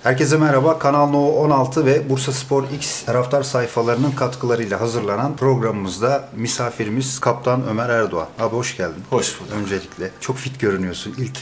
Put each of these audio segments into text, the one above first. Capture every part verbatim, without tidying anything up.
Herkese merhaba. Kanal No on altı ve Bursaspor X taraftar sayfalarının katkılarıyla hazırlanan programımızda misafirimiz Kaptan Ömer Erdoğan. Abi hoş geldin. Hoş bulduk. Öncelikle. Çok fit görünüyorsun. İlk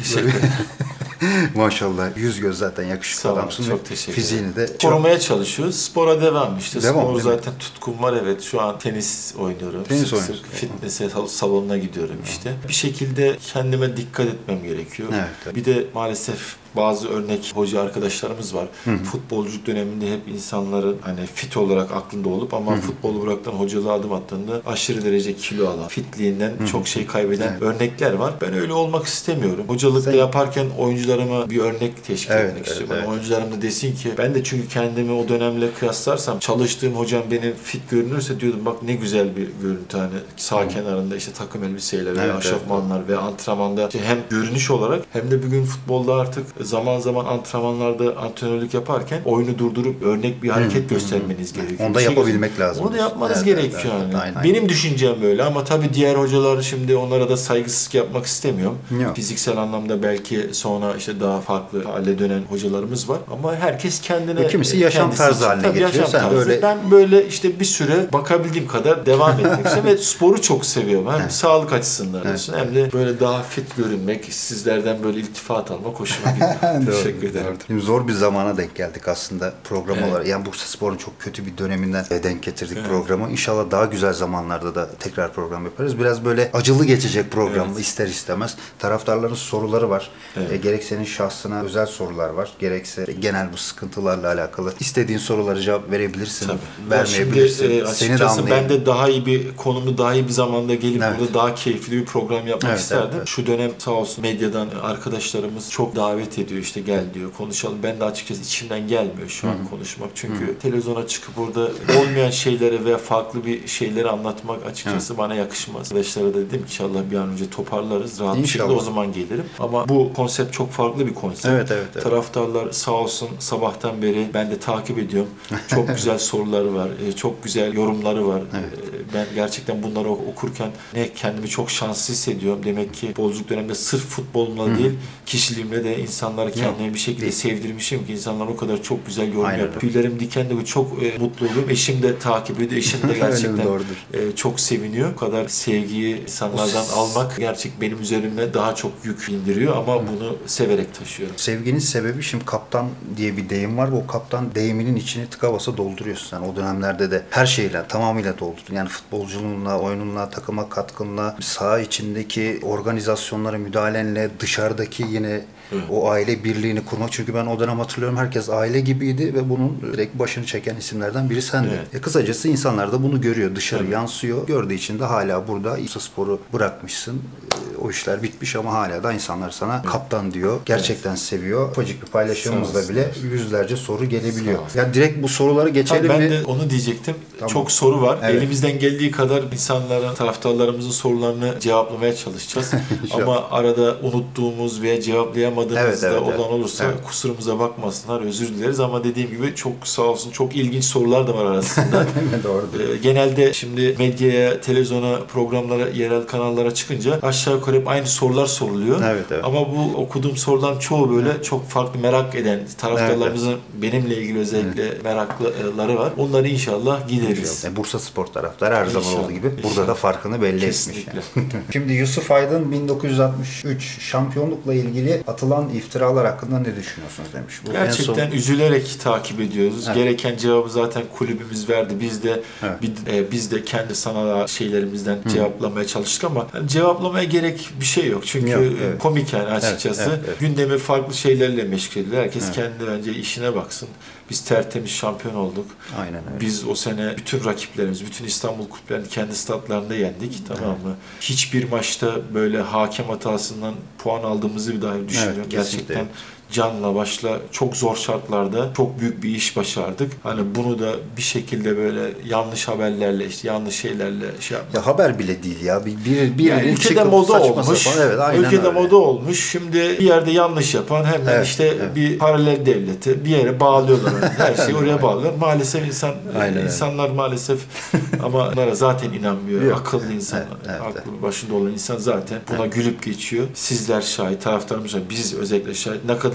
maşallah. Yüz göz zaten yakışıklı Sağ adamsın. Çok teşekkür ederim. Fiziğini de korumaya çalışıyoruz. Spora devam işte. Devam, Spor zaten tutkum var, evet. Şu an tenis oynuyorum. Tenis sık oynuyorsun. sık fitness salonuna gidiyorum işte. Bir şekilde kendime dikkat etmem gerekiyor. Evet, evet. Bir de maalesef bazı örnek hoca arkadaşlarımız var. Hı hı. Futbolculuk döneminde hep insanların hani fit olarak aklında olup ama hı hı. futbolu bıraktan hocalığa adım attığında aşırı derece kilo alan, fitliğinden hı hı. çok şey kaybeden evet. örnekler var. Ben öyle olmak istemiyorum. Hocalıkta Sen... yaparken oyuncularıma bir örnek teşkil evet, etmek evet, istiyorum. Evet. Oyuncularım da desin ki ben de çünkü kendimi o dönemle kıyaslarsam çalıştığım hocam benim fit görünürse diyordum bak ne güzel bir görüntü hani sağ hı. kenarında işte takım elbiseyle evet, ve aşofmanlar evet, evet. ve antrenmanda işte hem görünüş olarak hem de bugün futbolda artık zaman zaman antrenmanlarda antrenörlük yaparken oyunu durdurup örnek bir hareket hı, göstermeniz hı, gerekiyor. Onu da şey yapabilmek lazım. Onu da yapmanız evet, gerekiyor evet, yani. aynen. Benim düşüncem böyle ama tabii diğer hocalar şimdi onlara da saygısızlık yapmak istemiyorum. Yok. Fiziksel anlamda belki sonra işte daha farklı hale dönen hocalarımız var ama herkes kendine kimisi yaşam tarzı haline tabii getiriyor. Yaşam Sen tarzı. böyle... Ben böyle işte bir süre bakabildiğim kadar devam etmek istiyorum ve sporu çok seviyorum. Hem evet. sağlık açısından evet. olsun hem de böyle daha fit görünmek, sizlerden böyle iltifat almak hoşuma gidiyor. Teşekkür ederim. Şimdi zor bir zamana denk geldik aslında program evet. olarak. Yani Bursaspor'un çok kötü bir döneminden denk getirdik evet. programı. İnşallah daha güzel zamanlarda da tekrar program yaparız. Biraz böyle acılı geçecek program evet. ister istemez. Taraftarların soruları var. Evet. E, gerek senin şahsına özel sorular var. Gerekse genel bu sıkıntılarla alakalı. İstediğin sorulara cevap verebilirsin. Tabii. Vermeyebilirsin. Şimdi, e, Seni de anlayabilirim. Ben de daha iyi bir konumu daha iyi bir zamanda gelip evet. burada daha keyifli bir program yapmak evet, isterdim. Evet, evet. Şu dönem sağ olsun medyadan arkadaşlarımız çok davet ediyor işte gel diyor konuşalım. Ben de açıkçası içimden gelmiyor şu an Hı-hı. konuşmak. Çünkü Hı-hı. televizyona çıkıp burada olmayan şeyleri ve farklı bir şeyleri anlatmak açıkçası Hı-hı. bana yakışmaz. Arkadaşlara da dedim ki inşallah bir an önce toparlarız. Rahat bir şekilde o zaman gelirim. Ama bu konsept çok farklı bir konsept. Evet, evet, evet. Taraftarlar sağ olsun sabahtan beri ben de takip ediyorum. Çok güzel soruları var. Çok güzel yorumları var. Evet. Ben gerçekten bunları okurken ne kendimi çok şanslı hissediyorum. Demek ki futbolculuk döneminde sırf futbolumla Hı-hı. değil kişiliğimle de insanları kendime bir şekilde değil. sevdirmişim ki insanlar o kadar çok güzel yorum Aynen. yapıyor. Tüylerim diken de çok e, mutlu oluyorum. Eşim de takip ediyor. Eşim de gerçekten e, çok seviniyor. Bu kadar sevgiyi insanlardan almak gerçek benim üzerime daha çok yük indiriyor ama Hı. bunu severek taşıyorum. Sevginin sebebi şimdi kaptan diye bir deyim var. O kaptan deyiminin içini tıka basa dolduruyorsun sen. O dönemlerde de her şeyle tamamıyla doldurdun. Yani futbolculuğunla, oyununla, takıma katkınla, saha içindeki organizasyonlara müdahalenle, dışarıdaki yine Hı. o aile birliğini kurmak. Çünkü ben o dönem hatırlıyorum herkes aile gibiydi ve bunun direkt başını çeken isimlerden biri sendin. Evet. E kısacası insanlar da bunu görüyor. Dışarı evet. yansıyor. Gördüğü için de hala burada Bursaspor'u bırakmışsın. E, o işler bitmiş ama hala da insanlar sana evet. kaptan diyor. Gerçekten evet. seviyor. Ufacık bir paylaşımımızda bile yüzlerce soru gelebiliyor. Ya yani direkt bu soruları geçelim Tabii mi? Ben de onu diyecektim. Tamam. Çok soru var. Evet. Elimizden geldiği kadar insanların, taraftarlarımızın sorularını cevaplamaya çalışacağız. Ama arada unuttuğumuz veya cevaplayamadığımız Evet, evet, olan evet. olursa evet. kusurumuza bakmasınlar, özür dileriz ama dediğim gibi çok sağ olsun çok ilginç sorular da var arasında. Doğrudur. Ee, genelde şimdi medyaya, televizyona, programlara, yerel kanallara çıkınca aşağı yukarı hep aynı sorular soruluyor. Evet, evet. Ama bu okuduğum soruların çoğu böyle evet. çok farklı merak eden taraftarlarımızın evet, evet. benimle ilgili özellikle evet. meraklıları var. Onları inşallah gideriz. Yani Bursaspor taraftarı her zaman olduğu gibi burada inşallah. da farkını belli Kesinlikle. etmiş. Yani. Şimdi Yusuf Aydın bin dokuz yüz altmış üç şampiyonlukla ilgili atılan iftiralar hakkında ne düşünüyorsunuz demiş. Bu Gerçekten son... üzülerek takip ediyoruz. Evet. Gereken cevabı zaten kulübümüz verdi. Biz de evet. biz, e, biz de kendi sanal şeylerimizden Hı. cevaplamaya çalıştık ama yani cevaplamaya gerek bir şey yok. Çünkü yok, evet. komik yani açıkçası. Evet, evet, evet. Gündemi farklı şeylerle meşgul ediyor. Herkes evet. kendi bence işine baksın. Biz tertemiz şampiyon olduk. Aynen öyle. Biz o sene bütün rakiplerimiz, bütün İstanbul kulüplerini kendi statlarında yendik. Tamam mı? Evet. Hiçbir maçta böyle hakem hatasından puan aldığımızı bir daha düşünüyorum. Evet, gerçekten canla başla çok zor şartlarda çok büyük bir iş başardık. Hani bunu da bir şekilde böyle yanlış haberlerle işte yanlış şeylerle şey yapmak. Ya haber bile değil ya. Bir bir, bir yani ülkede moda olmuş. Sapan. Evet, aynen ülkede öyle. moda olmuş. Şimdi bir yerde yanlış yapan hemen evet, işte evet. bir paralel devleti bir yere bağlıyorlar. Her şeyi oraya bağlıyorlar. Maalesef insan aynen insanlar öyle. maalesef ama onlara zaten inanmıyor. Yok. Akıllı insanlar. Evet, evet, aklı evet. başında olan insan zaten buna evet. gülüp geçiyor. Sizler şahit, taraftarımız şahit, biz özellikle şahit. Ne kadar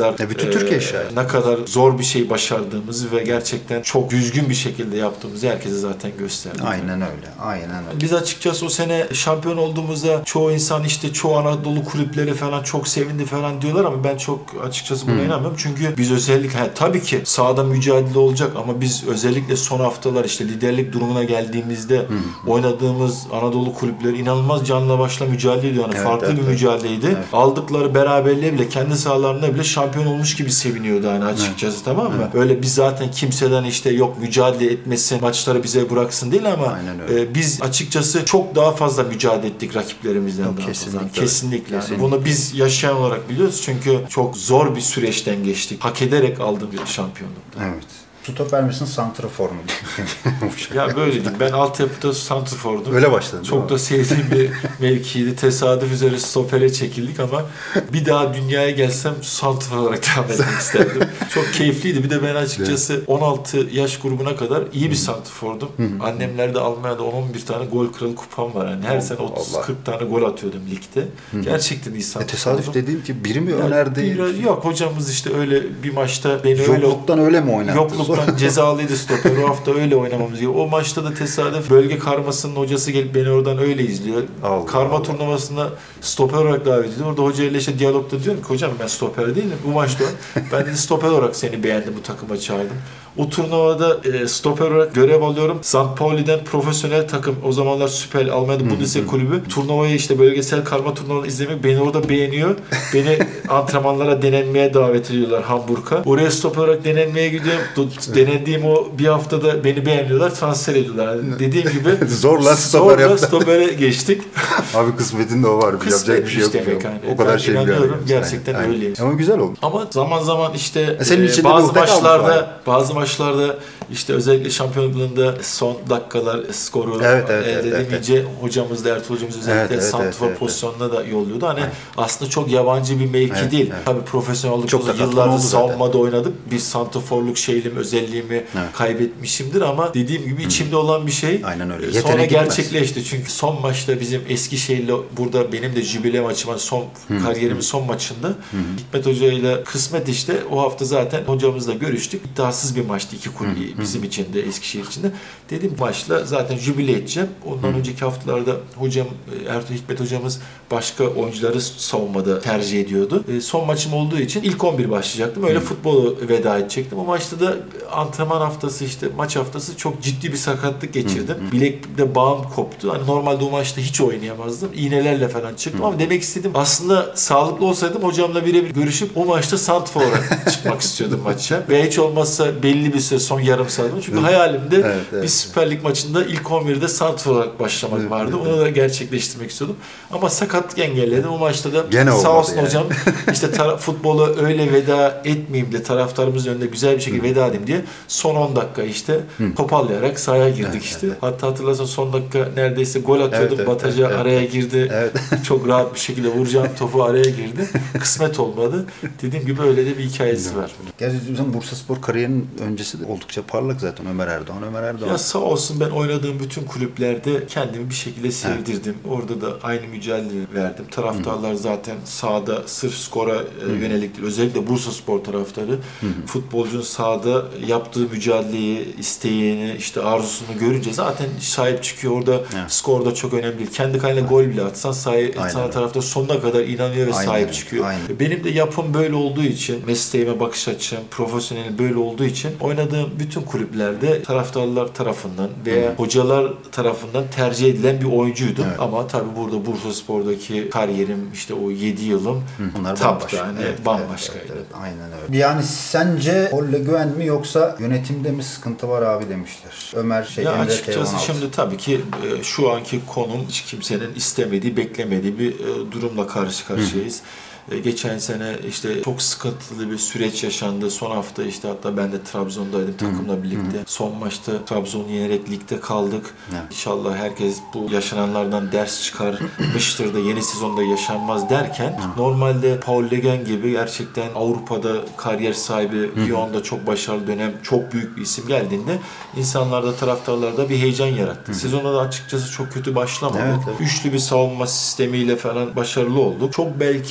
kadar e, bütün Türkiye şahit. ne kadar zor bir şey başardığımızı ve gerçekten çok düzgün bir şekilde yaptığımızı herkese zaten gösterdik. Aynen öyle. Aynen öyle. Biz açıkçası o sene şampiyon olduğumuzda çoğu insan işte çoğu Anadolu kulüpleri falan çok sevindi falan diyorlar ama ben çok açıkçası buna hmm. inanmıyorum. Çünkü biz özellikle he, tabii ki sahada mücadele olacak ama biz özellikle son haftalar işte liderlik durumuna geldiğimizde hmm. oynadığımız Anadolu kulüpleri inanılmaz canla başla mücadele ediyor. Yani evet, farklı evet, bir mücadeleydi. Evet. Aldıkları beraberliğe bile kendi sahalarında bile şampiyon olmuş gibi seviniyordu yani açıkçası evet. tamam mı? Evet. Öyle biz zaten kimseden işte yok mücadele etmesin, maçları bize bıraksın değil ama e, biz açıkçası çok daha fazla mücadele ettik rakiplerimizden yok, daha kesinlikle, fazla. Kesinlikle. kesinlikle. Yani bunu biz yaşayan olarak biliyoruz çünkü çok zor bir süreçten geçtik. Hak ederek aldığım bir şampiyonluk. Evet. Stoper misin, santrafor mu? Ya böyle değil. Ben altyapıda santrafordum. Öyle başladın. Çok da sevdiğim bir mevkiydi. Tesadüf üzere stopere çekildik ama bir daha dünyaya gelsem santrafor olarak devam etmek isterdim. Çok keyifliydi. Bir de ben açıkçası on altı yaş grubuna kadar iyi bir santrafordum. Annemlerde Almanya'da on on bir tane gol kralı kupam var. Yani her sene otuz kırk tane gol atıyordum ligde. Gerçekten iyi santrafordum. E tesadüf dediğim ki biri mi önerdi? Yani yok hocamız işte öyle bir maçta beni öyle... Yokluktan öyle mi oynattı? Yokluktan cezalıydı stoper. O hafta öyle oynamamız gerekiyor. O maçta da tesadüf bölge karmasının hocası gelip beni oradan öyle izliyor. Allah Karma Allah. Turnuvasında stoper olarak davet ediyor. Orada hoca ile işte diyalogda diyorum ki hocam ben stoper değilim. Bu maçta ben de stoper olarak seni beğendim, bu takıma çağırdım. O turnuvada e, stoper olarak görev alıyorum. Sant Pauli'den profesyonel takım, o zamanlar Süper Almanya'da Bundesliga kulübü. Turnuvayı işte bölgesel karma turnuvalarını izlemek, beni orada beğeniyor. Beni antrenmanlara denenmeye davet ediyorlar Hamburg'a. Oraya stoper olarak denenmeye gidiyorum. Denendiğim o bir haftada beni beğeniyorlar, transfer ediyorlar. Yani dediğim gibi zorla stoper zorla stopere geçtik. Abi kısmetinde o var. Yapacak bir şey yok. Yani. O kadar ben şey inanıyorum. Gerçekten yani. Öyleyim. Ama güzel oldu. Ama zaman zaman işte e e, bazı maçlarda bazı maçlarda işte özellikle şampiyonluğunda son dakikalar skoru evet, evet, elde evet, edemeyince evet. hocamız da Ertuğrul hocamız özellikle evet, evet, santrfor evet, evet, pozisyonuna da yolluyordu. Hani evet. aslında çok yabancı bir mevki evet, değil. Evet. Tabii profesyonel oldukça yıllardır savunmada oynadık. Bir santrforluk şeylim, özelliğimi evet. kaybetmişimdir ama dediğim gibi içimde Hı. olan bir şey. Aynen öyle. Yetenek sonra gerçekleşti. Gitmez. Çünkü son maçta bizim Eskişehir'le burada benim de jübile maçıma son Hı. kariyerimin son maçında Hı. Hikmet Hoca ile kısmet işte o hafta zaten hocamızla görüştük. İddiasız bir maçtı iki kulübü bizim için de Eskişehir için de. Dedim maçla zaten jübile edeceğim. Ondan Hı. önceki haftalarda hocam Ertuğrul Hikmet hocamız başka oyuncuları savunmada tercih ediyordu. E, son maçım olduğu için ilk on bir başlayacaktım. Öyle Hı. futbolu veda edecektim. O maçta da antrenman haftası işte maç haftası çok ciddi bir sakatlık geçirdim. Hı. Bilekte bağım koptu. Hani normalde o maçta hiç oynayamazdım. İğnelerle falan çıktım Hı. ama demek istedim aslında sağlıklı olsaydım hocamla birebir görüşüp o maçta santrfor olarak çıkmak istiyordum maça. Ve hiç olmazsa belli bir süre son yarım saat. Çünkü hayalimde evet, evet. bir Süper Lig maçında ilk on birde santrfor olarak başlamak evet, vardı. Evet, Onu da gerçekleştirmek istiyordum. Ama sakatlık engelledi. O maçta da Gene sağ olsun yani. hocam işte tara- futbola öyle veda etmeyeyim de taraftarımızın önünde güzel bir şekilde veda edeyim diye son on dakika işte Hı. toparlayarak sahaya girdik evet, işte. Evet. Hatta hatırlarsan son dakika neredeyse gol atıyordum. Evet, Bataja evet, evet. araya girdi. Evet. Çok rahat bir şekilde vuracağım topu araya girdi. Kısmet olmadı. Dediğim gibi öyle de bir hikayesi evet. var. Gerçi bizim Bursaspor kariyerinin öncesi de oldukça parlak zaten Ömer Erdoğan. Ömer Erdoğan. Ya sağ olsun ben oynadığım bütün kulüplerde kendimi bir şekilde sevdirdim. Evet. Orada da aynı mücadele verdim. Taraftarlar Hı. zaten sahada sırf skora Hı. yönelik değil. Özellikle Bursaspor taraftarı Hı. futbolcunun sahada yaptığı mücadeleyi, isteğini, işte arzusunu görünce zaten sahip çıkıyor. Orada evet. skor da çok önemli değil. Kendi kaline gol bile atsan sahip, sana taraftar sonuna kadar inanıyor ve Aynen. sahip çıkıyor. Aynen. Benim de yapım böyle olduğu için, mesleğime bakış açım, profesyonel böyle olduğu için oynadığım bütün kulüplerde taraftarlar tarafından veya Hı. hocalar tarafından tercih edilen bir oyuncuydum. Evet. Ama tabii burada Bursaspor'daki kariyerim işte o yedi yılım taptı yani evet, bambaşkaydı. Evet, evet, aynen öyle. Yani sence Olle Güven mi yoksa yönetimde mi sıkıntı var abi demişler. Ömer şey ya Emre açıkçası şimdi tabii ki e, şu anki konum hiç kimsenin istemediği, beklemediği bir e, durumla karşı karşıyayız. Hı. Geçen sene işte çok sıkıntılı bir süreç yaşandı. Son hafta işte hatta ben de Trabzon'daydım takımla Hı-hı. birlikte. Hı-hı. Son maçta Trabzon'u yenerek ligde kaldık. Evet. İnşallah herkes bu yaşananlardan ders çıkarmıştır da yeni sezonda yaşanmaz derken Hı-hı. normalde Paul Legen gibi gerçekten Avrupa'da kariyer sahibi, Lyon'da çok başarılı dönem, çok büyük bir isim geldiğinde insanlarda, taraftarlarda bir heyecan yarattı. Hı-hı. Sezona da açıkçası çok kötü başlamadık. Evet, evet. Üçlü bir savunma sistemiyle falan başarılı olduk. Çok belki o dönem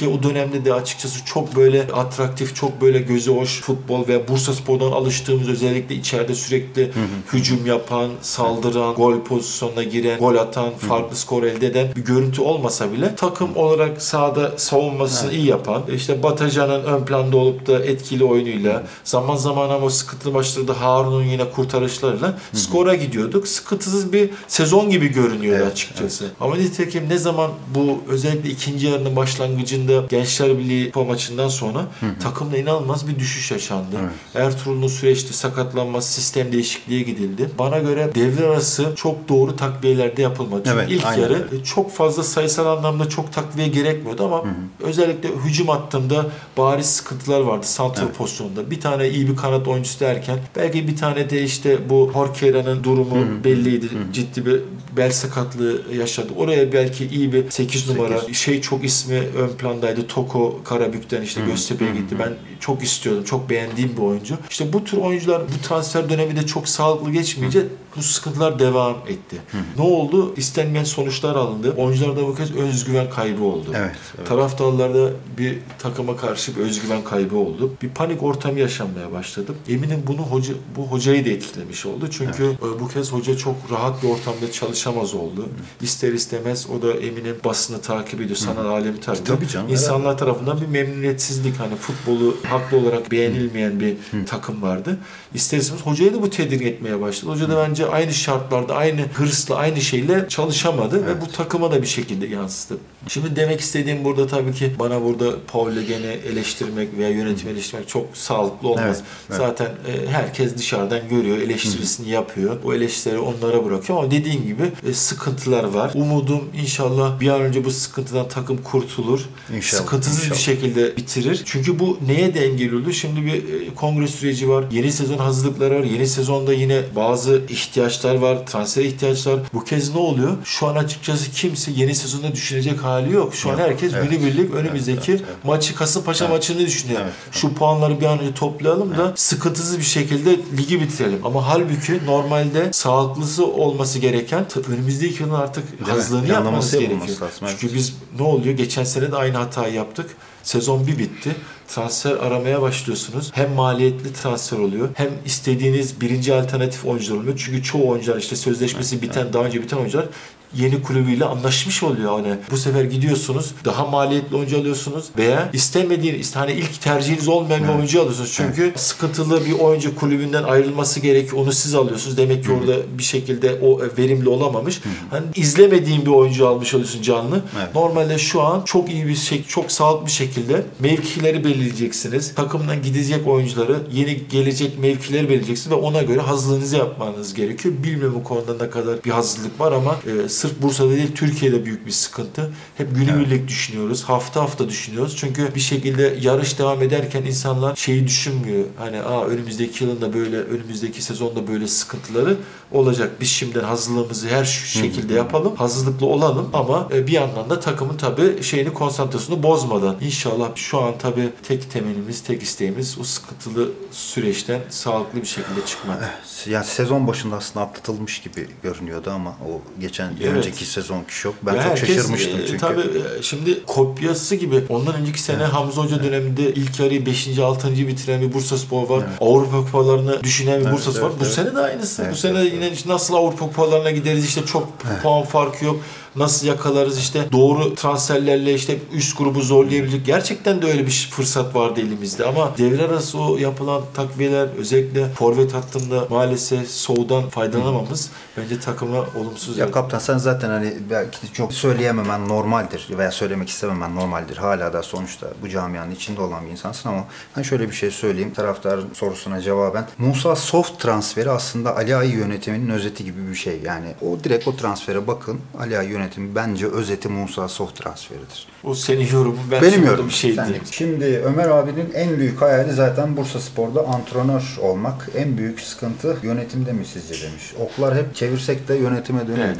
dönemde de açıkçası çok böyle atraktif, çok böyle göze hoş futbol ve Bursaspor'dan alıştığımız, özellikle içeride sürekli hı hı. hücum yapan, saldıran, gol pozisyonuna giren, gol atan, farklı hı hı. skor elde eden bir görüntü olmasa bile takım hı. olarak sahada savunmasını evet. iyi yapan, işte Batajan'ın ön planda olup da etkili oyunuyla, hı hı. zaman zaman ama o sıkıntılı maçlarda Harun'un yine kurtarışlarıyla hı hı. skora gidiyorduk. Sıkıntısız bir sezon gibi görünüyordu evet, açıkçası. Evet. Ama nitekim ne zaman bu özellikle ikinci yarının başlangıcında Gençler Birliği bu maçından sonra hı hı. takımda inanılmaz bir düşüş yaşandı. Evet. Ertuğrul'un süreçte sakatlanması, sistem değişikliğe gidildi. Bana göre devre arası çok doğru takviyelerde yapılmadı. Çünkü evet, ilk yarı öyle. Çok fazla sayısal anlamda çok takviye gerekmiyordu ama hı hı. özellikle hücum hattında bariz sıkıntılar vardı santrfor evet. pozisyonunda. Bir tane iyi bir kanat oyuncusu derken belki bir tane de işte bu Jorquera'nın durumu hı hı. belliydi. Hı hı. Ciddi bir bel sakatlığı yaşadı. Oraya belki iyi bir sekiz numara şey çok ismi ön plandaydı. Toko Karabük'ten işte Göztepe'ye gitti. Ben çok istiyordum. Çok beğendiğim bir oyuncu. İşte bu tür oyuncular bu transfer dönemi de çok sağlıklı geçmeyince bu sıkıntılar devam etti. Hı. Ne oldu? İstenmeyen sonuçlar alındı. Oyuncularda bu kez özgüven kaybı oldu. Evet, evet. Taraftarlarda bir takıma karşı bir özgüven kaybı oldu. Bir panik ortamı yaşanmaya başladı. Eminim bunu hoca bu hocayı da etkilemiş oldu. Çünkü evet. bu kez hoca çok rahat bir ortamda çalışamaz oldu. Hı. İster istemez o da eminim basını takip ediyor, sanal alemi takip ediyor. Tabii canım. İnsanlar herhalde. Tarafından bir memnuniyetsizlik, hani futbolu haklı olarak beğenilmeyen bir Hı. takım vardı. İster istemez hocayı da bu tedirgin etmeye başladı. Hoca da bence aynı şartlarda, aynı hırsla, aynı şeyle çalışamadı evet. ve bu takıma da bir şekilde yansıdı. Şimdi demek istediğim burada tabii ki bana burada Paul'le gene eleştirmek veya yönetimi eleştirmek çok sağlıklı olmaz. Evet, evet. Zaten e, herkes dışarıdan görüyor, eleştirisini Hı. yapıyor. O eleştirileri onlara bırakıyor ama dediğim gibi e, sıkıntılar var. Umudum inşallah bir an önce bu sıkıntıdan takım kurtulur. İnşallah, sıkıntısız inşallah. bir şekilde bitirir. Çünkü bu neye de engel oldu? Şimdi bir e, kongre süreci var. Yeni sezon hazırlıkları var. Yeni sezonda yine bazı ihtiyaçlar var. Transfer ihtiyaçlar. Bu kez ne oluyor? Şu an açıkçası kimse yeni sezonda düşünecek hali yok. Şu yok. an herkes evet. günübirlik önümüzdeki evet, evet. maçı, Kasımpaşa evet. maçını düşünüyor. Evet. Şu puanları bir an önce toplayalım evet. da sıkıntısız bir şekilde ligi bitirelim. Ama halbuki normalde sağlıklısı olması gereken önümüzdeki yılın artık hazırlığını yapmamız gerekiyor. Evet. Çünkü biz ne oluyor? Geçen sene de aynı hatayı yaptık. Sezon bir bitti. Transfer aramaya başlıyorsunuz. Hem maliyetli transfer oluyor, hem istediğiniz birinci alternatif oyuncular oluyor. Çünkü çoğu oyuncular işte sözleşmesi biten, daha önce biten oyuncular yeni kulübüyle anlaşmış oluyor. Hani bu sefer gidiyorsunuz, daha maliyetli oyuncu alıyorsunuz veya istemediğiniz, hani ilk tercihiniz olmayan bir oyuncu alıyorsunuz. Çünkü evet. sıkıntılı bir oyuncu kulübünden ayrılması gerekiyor. Onu siz alıyorsunuz. Demek ki Hı-hı. orada bir şekilde o verimli olamamış. Hı-hı. Hani izlemediğin bir oyuncu almış oluyorsun canlı. Evet. Normalde şu an çok iyi bir şey, çok sağlıklı bir şekilde mevkileri belirleyeceksiniz. Takımdan gidecek oyuncuları, yeni gelecek mevkileri belirleyeceksiniz ve ona göre hazırlığınızı yapmanız gerekiyor. Bilmiyorum bu konuda ne kadar bir hazırlık var ama e, sırf Bursa'da değil, Türkiye'de büyük bir sıkıntı. Hep günübirlik evet. düşünüyoruz. Hafta hafta düşünüyoruz. Çünkü bir şekilde yarış devam ederken insanlar şeyi düşünmüyor. Hani aa önümüzdeki yılında böyle, önümüzdeki sezonda böyle sıkıntıları olacak. Biz şimdiden hazırlığımızı her şekilde Hı-hı. yapalım. Hazırlıklı olalım ama bir yandan da takımın tabii şeyini, konsantrasyonunu bozmadan. İnşallah şu an tabii tek temelimiz, tek isteğimiz o sıkıntılı süreçten sağlıklı bir şekilde çıkmak. Yani sezon başında aslında atlatılmış gibi görünüyordu ama o geçen evet. önceki sezonki şok. Ben ya çok herkes, şaşırmıştım çünkü. Tabii şimdi kopyası gibi. Ondan önceki sene evet. Hamza Hoca evet. döneminde ilk yarıyı beşinci altıncı bitiren bir Bursaspor var. Evet. Avrupa kupalarını düşünen bir evet, Bursaspor var. Evet, Bu evet. sene de aynısı. Evet, Bu sene evet, yine evet. nasıl Avrupa kupalarına gideriz, işte çok evet. puan farkı yok. Nasıl yakalarız, işte doğru transferlerle işte üst grubu zorlayabilecek. Gerçekten de öyle bir fırsat vardı elimizde ama devre arası o yapılan takviyeler, özellikle forvet hattında maalesef soğudan faydalanamamız bence takıma olumsuz. Ya kaptan, sen zaten hani belki de çok söyleyememen normaldir veya söylemek istememen normaldir. Hala da sonuçta bu camianın içinde olan bir insansın ama ben şöyle bir şey söyleyeyim taraftarın sorusuna cevaben. Musa Soft transferi aslında Ali Ay yönetiminin özeti gibi bir şey. Yani o direkt o transfere bakın. Ali Ay yönetimi bence özeti Musa Soft transferidir. O senin yorumun. Ben Benim yorumum. Bir şey değil. Şimdi Ömer abinin en büyük hayali zaten Bursaspor'da antrenör olmak. En büyük sıkıntı yönetimde mi sizce demiş. Oklar hep çevirsek de yönetime dönüyor evet. bir şey.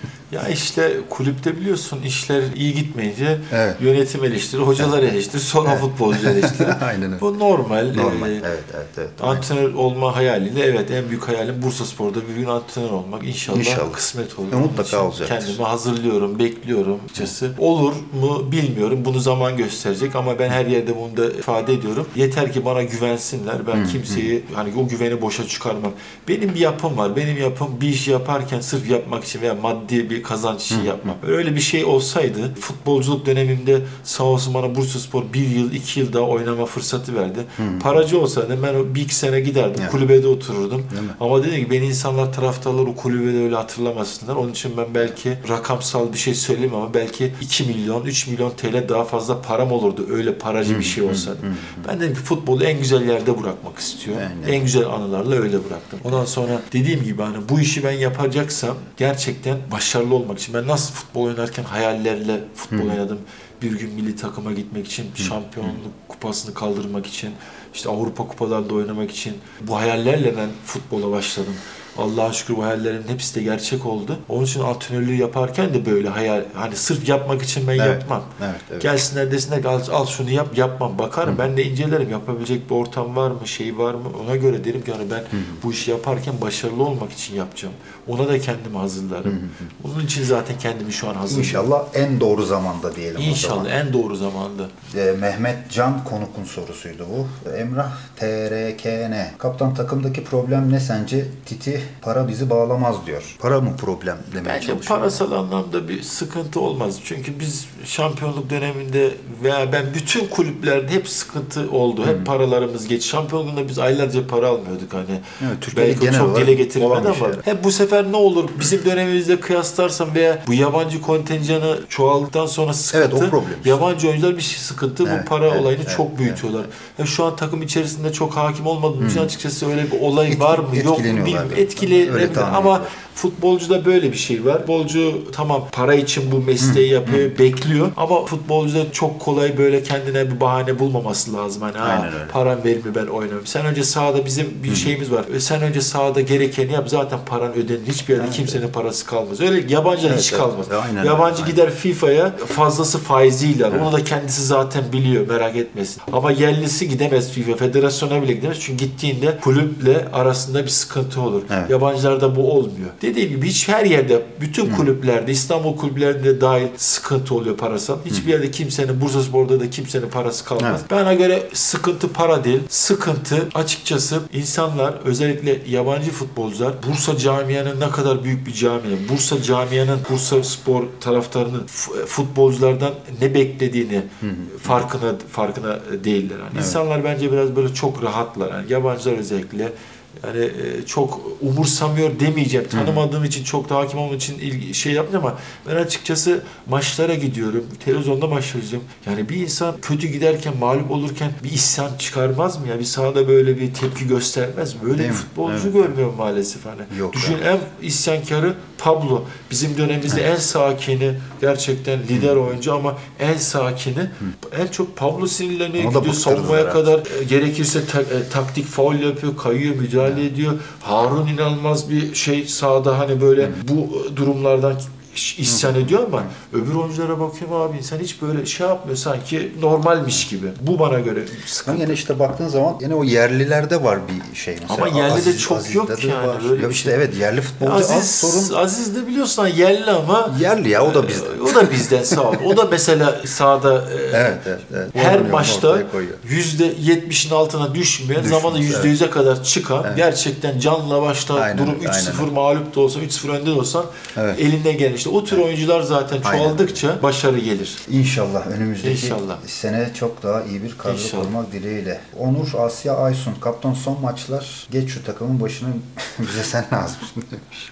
Ya işte kulüpte biliyorsun işler iyi gitmeyince Evet. yönetim eleştirir, hocalar eleştirir, sonra Evet. futbolcu eleştirir. Aynen öyle. Bu normal. Normal. Ee, evet, evet, evet. Antrenör olma hayaliyle, evet, en büyük hayalim Bursaspor'da bir gün antrenör olmak. İnşallah, İnşallah. kısmet olur. E, mutlaka için olacaktır. kendimi hazırlıyorum, bekliyorum açıkçası. Olur mu bilmiyorum. Bunu zaman gösterecek ama ben her yerde bunu da ifade ediyorum. Yeter ki bana güvensinler. Ben Hı, kimseyi hani o güveni boşa çıkarmam. Benim bir yapım var. Benim yapım bir iş yaparken sırf yapmak için veya maddi bir kazanç için yapmam. Öyle bir şey olsaydı futbolculuk dönemimde sağ olsun bana Bursaspor bir yıl, iki yıl daha oynama fırsatı verdi. Hı. Paracı olsaydı ben o bir iki sene giderdim. Evet. Kulübede otururdum. Değil mi? Ama dedi ki beni insanlar, taraftarlar o kulübede öyle hatırlamasınlar. Onun için ben belki rakamsal bir şey söyleyeyim ama belki iki milyon, üç milyon T L daha fazla param olurdu. Öyle paracı bir şey olsaydı. Hı, hı, hı. Ben dedim ki futbolu en güzel yerde bırakmak istiyorum. Aynen. En güzel anılarla öyle bıraktım. Ondan sonra dediğim gibi hani bu işi ben yapacaksam gerçekten başarılı olmak için, ben nasıl futbol oynarken hayallerle futbol Hı. oynadım. Bir gün milli takıma gitmek için, şampiyonluk kupasını kaldırmak için, işte Avrupa kupalarında oynamak için bu hayallerle ben futbola başladım. Allah'a şükür bu hayallerimin hepsi de gerçek oldu. Onun için antrenörlüğü yaparken de böyle hayal, hani sırf yapmak için ben Evet. yapmam. Evet, evet. Gelsinler desinler ki al, al şunu yap, yapmam. Bakarım, Hı. ben de incelerim. Yapabilecek bir ortam var mı, şey var mı? Ona göre derim ki hani ben Hı. bu işi yaparken başarılı olmak için yapacağım. Ona da kendimi hazırlarım. Hı hı. Onun için zaten kendimi şu an hazırlıyorum. İnşallah en doğru zamanda diyelim o İnşallah zaman. en doğru zamanda. Ee, Mehmet Can Konuk'un sorusuydu bu. Emrah T R K N. Kaptan, takımdaki problem ne sence? Titi para bizi bağlamaz diyor. Para mı problem demeye Bence çalışıyor? parasal anlamda bir sıkıntı olmaz. Çünkü biz şampiyonluk döneminde veya ben bütün kulüplerde hep sıkıntı oldu. Hep Hı. paralarımız geç. Şampiyonluğunda biz aylarca para almıyorduk hani. Evet, Türkiye'de Belki o genel çok olarak dile getirilmedi olan bir ama şey. hep bu sefer ne olur? Bizim dönemimizde kıyaslarsam veya bu yabancı kontenjanı çoğaldıktan sonra sıkıntı. Evet, o problem işte. Yabancı oyuncular bir şey sıkıntı. Evet, bu para evet, olayını evet, çok büyütüyorlar. Ya şu an takım içerisinde çok hakim olmadığım için açıkçası öyle bir olay Etki- var mı yok mu etkileniyorlar bilmiyorum. da. Öyle Etkilenebilir tahmin ama ediyorum. futbolcuda böyle bir şey var. Futbolcu tamam para için bu mesleği yapıyor, bekliyor ama futbolcuda çok kolay böyle kendine bir bahane bulmaması lazım. Hani Aynen ha, öyle. param vermiyor ben oynamıyorum. Sen önce sahada, bizim bir şeyimiz var. E, Sen önce sahada gerekeni yap, zaten paran ödenir. Hiçbir yerde Evet. kimsenin parası kalmaz. Öyle yabancılar Evet, hiç evet. kalmaz. Aynen öyle, Yabancı aynen. gider FIFA'ya fazlası faiziyle alır. Evet. Onu da kendisi zaten biliyor, merak etmesin. Ama yerlisi gidemez FIFA, federasyona bile gidemez. Çünkü gittiğinde kulüple arasında bir sıkıntı olur. Evet. Yabancılarda bu olmuyor. Dediğim gibi hiç her yerde, bütün kulüplerde, İstanbul kulüplerinde dahil sıkıntı oluyor parasal. Hiçbir yerde kimsenin, Bursaspor'da da kimsenin parası kalmaz. Evet. Bana göre sıkıntı para değil. Sıkıntı açıkçası insanlar, özellikle yabancı futbolcular, Bursa camianın ne kadar büyük bir camia, Bursa camianın, Bursa Spor taraftarının f- futbolculardan ne beklediğini farkına farkına değiller. Yani Evet. İnsanlar bence biraz böyle çok rahatlar. Yani yabancılar özellikle yani e, çok umursamıyor demeyeceğim. Tanımadığım için, çok da hakim olmadığım için ilgi, şey yapmıyorum ama ben açıkçası maçlara gidiyorum. Televizyonda maç izliyorum. Yani bir insan kötü giderken, mağlup olurken bir isyan çıkarmaz mı ya? Bir sahada böyle bir tepki göstermez mi? Böyle Değil bir mi? futbolcu Evet. görmüyorum maalesef hani. Yok Düşün, yani. en isyankarı Pablo. Bizim dönemimizde en sakini, gerçekten lider oyuncu ama en sakini. En çok Pablo sinirleniyor, Onu da gidiyor bıktırdılar savunmaya artık. kadar e, gerekirse ta- e, taktik faul yapıyor, kayıyor, müdahale ediyor. Harun inanılmaz bir şey sahada, hani böyle bu durumlardan isyan ediyor ama öbür oyunculara bakıyorum, abi insan hiç böyle şey yapmıyor, sanki normalmiş gibi. Bu bana göre Ama sıkıntı. yine işte baktığın zaman yine o yerlilerde var bir şey mesela. Ama yerli de çok yok Aziz'de ki de yani, var. böyle Ya bir işte şey. evet, yerli futbolcu Aziz, az sorun. Aziz de biliyorsun hani yerli ama Yerli ya, o da bizden. o da bizden sağ ol. O da mesela sahada e, Evet, evet, evet. her Oynuyor, maçta ortaya koyuyor. yüzde yetmişin altına düşmeyen, Düşmüş, zamanla yüzde evet. yüze kadar çıkan, Evet. gerçekten canla başla Aynen, durum üç aynen sıfır öyle. mağlup da olsa, üç sıfır önde de olsan Evet. elinden gelen işte o tür oyuncular zaten Aynen. çoğaldıkça başarı gelir. İnşallah önümüzdeki İnşallah. sene çok daha iyi bir kadro İnşallah. kurmak dileğiyle. Onur Asya Aysun, kaptan son maçlar geç şu takımın başına bize sen lazımsın demiş.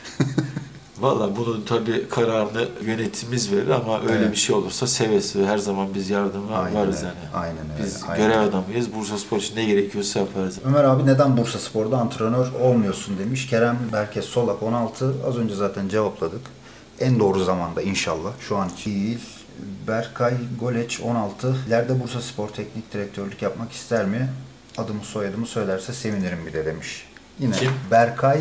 Valla bunun tabii kararını yönetimimiz verir ama öyle Evet. bir şey olursa seve seve her zaman biz yardıma Aynen varız öyle, yani. aynen öyle, Biz aynen görev öyle. adamıyız. Bursaspor için ne gerekiyorsa yaparız. Ömer abi, neden Bursaspor'da antrenör olmuyorsun demiş. Kerem Berke Solak on altı, az önce zaten cevapladık. En doğru zamanda inşallah. Şu an için değil. Berkay Goleç on altı. İleride Bursaspor teknik direktörlük yapmak ister mi? Adımı soyadımı söylerse sevinirim bir de demiş. Yine Kim? Berkay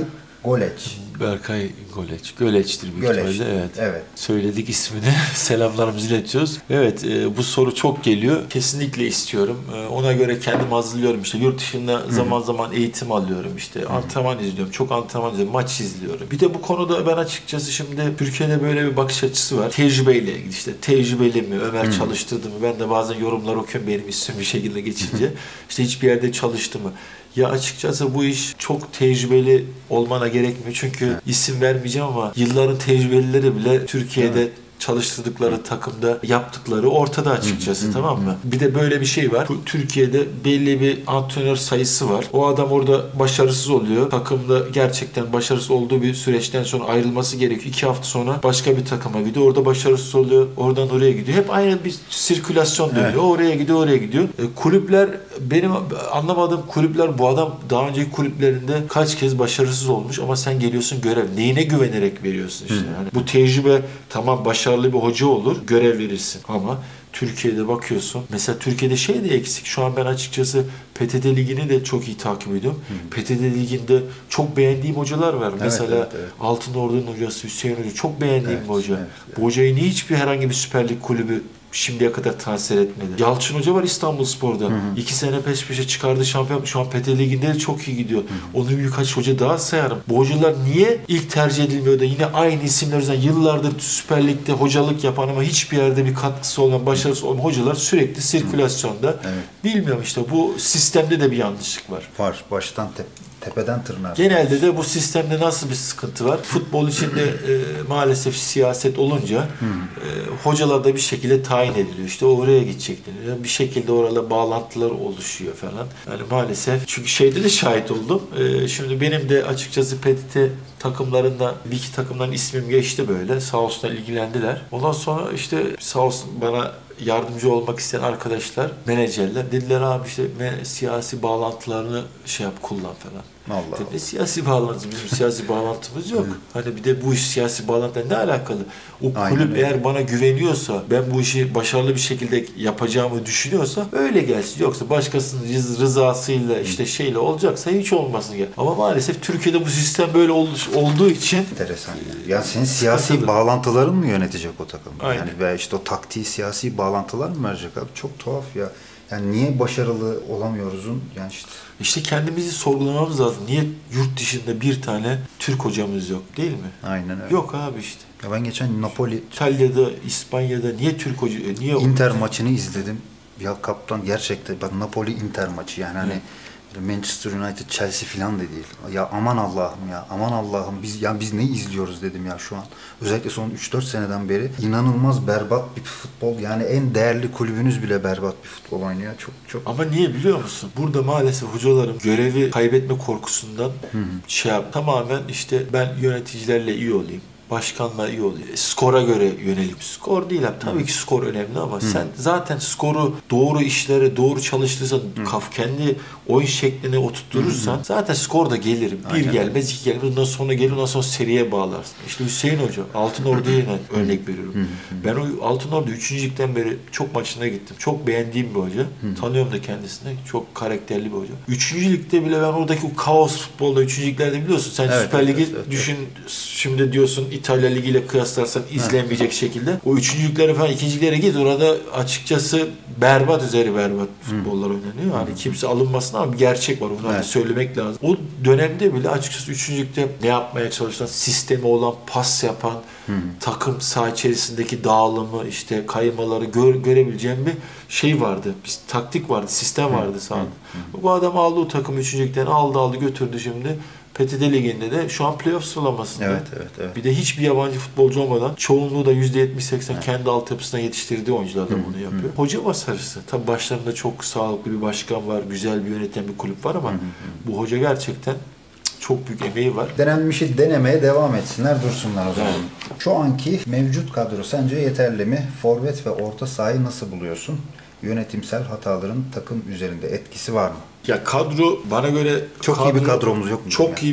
Goleç. Berkay Goleç. Göleç'tir büyük Göleç. ihtimalle. Evet. Evet. Söyledik ismini. Selamlarımızı iletiyoruz. Evet, e, bu soru çok geliyor. Kesinlikle istiyorum. E, ona göre kendim hazırlıyorum. İşte yurt dışında Hı-hı. zaman zaman eğitim alıyorum. İşte Hı-hı. antrenman izliyorum. Çok antrenman izliyorum. Maç izliyorum. Bir de bu konuda ben açıkçası şimdi Türkiye'de böyle bir bakış açısı var. Tecrübeyle ilgili işte. Tecrübeli mi? Ömer Hı-hı. çalıştırdı mı? Ben de bazen yorumlar okuyorum benim isim bir şekilde geçince. Hı-hı. İşte hiçbir yerde çalıştı mı? Ya açıkçası bu iş çok tecrübeli olmana gerekmiyor. Çünkü evet. isim vermeyeceğim ama yılların tecrübelileri bile Türkiye'de evet. çalıştırdıkları takımda yaptıkları ortada açıkçası, hı hı, tamam mı? Hı. Bir de böyle bir şey var. Türkiye'de belli bir antrenör sayısı var. O adam orada başarısız oluyor. Takımda gerçekten başarısız olduğu bir süreçten sonra ayrılması gerekiyor. İki hafta sonra başka bir takıma gidiyor. Orada başarısız oluyor. Oradan oraya gidiyor. Hep aynı bir sirkülasyon dönüyor. Evet. Oraya gidiyor, oraya gidiyor. E, kulüpler, benim anlamadığım kulüpler, bu adam daha önceki kulüplerinde kaç kez başarısız olmuş ama sen geliyorsun görev. Neyine güvenerek veriyorsun işte. Yani bu tecrübe, tamam, başarılı bir hoca olur, görev verirsin. Ama Türkiye'de bakıyorsun. Mesela Türkiye'de şey de eksik. Şu an ben açıkçası P T T Ligi'ni de çok iyi takip ediyorum. Hı. P T T Ligi'nde çok beğendiğim hocalar var. Evet, Mesela evet, evet. Altınordu'nun hocası Hüseyin Hoca. Çok beğendiğim evet, bir hoca. Evet, evet. Bu hocayı niye hiçbir herhangi bir Süper Lig kulübü şimdiye kadar transfer etmedi? Yalçın Hoca var İstanbulspor'da. Hı hı. İki sene peş peşe çıkardı şampiyon. Şu an P T Ligi'nde de çok iyi gidiyor. Hı hı. Onun birkaç hoca daha sayarım. Bu hocalar niye ilk tercih edilmiyor da yine aynı isimler yüzünden yıllardır Süper Lig'de hocalık yapan ama hiçbir yerde bir katkısı olan, başarısı olan hocalar sürekli sirkülasyonda. Evet. Bilmiyorum işte, bu sistemde de bir yanlışlık var. Var. Baştan tep tepeden tırnağa. Genelde de bu sistemde nasıl bir sıkıntı var? Futbol içinde e, maalesef siyaset olunca e, hocalar da bir şekilde tayin ediliyor. İşte oraya gidecek deniliyor. Bir şekilde orada bağlantılar oluşuyor falan. Yani maalesef. Çünkü şeyde de şahit oldum. E, şimdi benim de açıkçası P T T takımlarında bir iki takımdan ismim geçti böyle. Sağ olsunlar, ilgilendiler. Ondan sonra işte sağ olsun bana yardımcı olmak isteyen arkadaşlar, menajerler dediler abi işte siyasi bağlantılarını şey yap, kullan falan. Allah Tabii siyasi bağlantı, bizim siyasi bağlantımız yok. Hani bir de bu iş siyasi bağlantılar ne alakalı? O Aynen kulüp öyle. Eğer bana güveniyorsa, ben bu işi başarılı bir şekilde yapacağımı düşünüyorsa öyle gelsin. Yoksa başkasının rızasıyla işte şeyle olacaksa hiç olmasın gel. Ama maalesef Türkiye'de bu sistem böyle olduğu için enteresan. Yani, yani senin siyasi sıkıntılı bağlantıların mı yönetecek o takım? Aynen. Yani veya işte o taktiği siyasi bağlantılar mı verecek abi? Çok tuhaf ya. Yani niye başarılı olamıyoruzun? Yani işte İşte kendimizi sorgulamamız lazım. Niye yurt dışında bir tane Türk hocamız yok, değil mi? Aynen öyle. Yok abi işte. Ya ben geçen Napoli, İtalya'da, İspanya'da niye Türk hoca, niye Inter maçını izledim. Ya kaptan gerçekten bak, Napoli Inter maçı yani hani Manchester United Chelsea falan da değil. Ya aman Allah'ım ya. Aman Allah'ım biz ya biz ne izliyoruz dedim ya şu an. Özellikle son üç dört seneden beri inanılmaz berbat bir futbol. Yani en değerli kulübünüz bile berbat bir futbol oynuyor. Çok çok. Ama niye biliyor musun? Burada maalesef hocaların görevi kaybetme korkusundan hı hı. şey yap. Tamamen işte ben yöneticilerle iyi olayım, başkanla iyi oluyor. Skora göre yönelim. Skor değil abi. Tabii Hı. ki skor önemli ama Hı. sen zaten skoru doğru işlere doğru çalıştırırsan, kaf kendi oyun şekline oturturursan Hı. zaten skor da gelir. Bir Aynen. gelmez, iki gelmez. Ondan sonra gelir, ondan sonra seriye bağlarsın. İşte Hüseyin Hoca, Altınordu'ya yine örnek veriyorum. Hı. Ben o Altınordu üçüncü ligden beri çok maçına gittim. Çok beğendiğim bir hoca. Hı. Tanıyorum da kendisini. Çok karakterli bir hoca. Üçüncü ligde bile ben oradaki o kaos futbolda, üçüncü liglerde biliyorsun. Sen evet, Süper Lig'i evet, evet, düşün. Evet. Şimdi diyorsun İtalya Ligi ile kıyaslarsan izlenmeyecek evet. şekilde. O üçüncülüklere falan, ikinciliklere git. Orada açıkçası berbat üzeri berbat futbollar oynanıyor. Hani kimse alınmasın ama bir gerçek var. Onu evet. söylemek lazım. O dönemde bile açıkçası üçüncülükte ne yapmaya çalışan, sistemi olan, pas yapan, Hı. takım saha içerisindeki dağılımı, işte kaymaları gör, görebileceğim bir şey vardı. Bir taktik vardı, sistem vardı sahada. Bu adam aldı o takım üçüncülükten, aldı aldı götürdü şimdi. P T T Ligi'nde de şu an playoff sıralamasında. Evet, evet, evet. Bir de hiçbir yabancı futbolcu olmadan çoğunluğu da yüzde yetmiş seksen evet. kendi altyapısından yetiştirdiği oyuncular da bunu yapıyor. Hı. Hoca başarısı. Tabii başlarında çok sağlıklı bir başkan var, güzel bir yöneten bir kulüp var ama hı hı. bu hoca gerçekten çok büyük emeği var. Denenmişi denemeye devam etsinler, dursunlar o zaman. Evet. Şu anki mevcut kadro sence yeterli mi? Forvet ve orta sahayı nasıl buluyorsun? Yönetimsel hataların takım üzerinde etkisi var mı? Ya kadro bana göre çok kadro, iyi bir kadromuz yok mu? Çok yani? iyi bir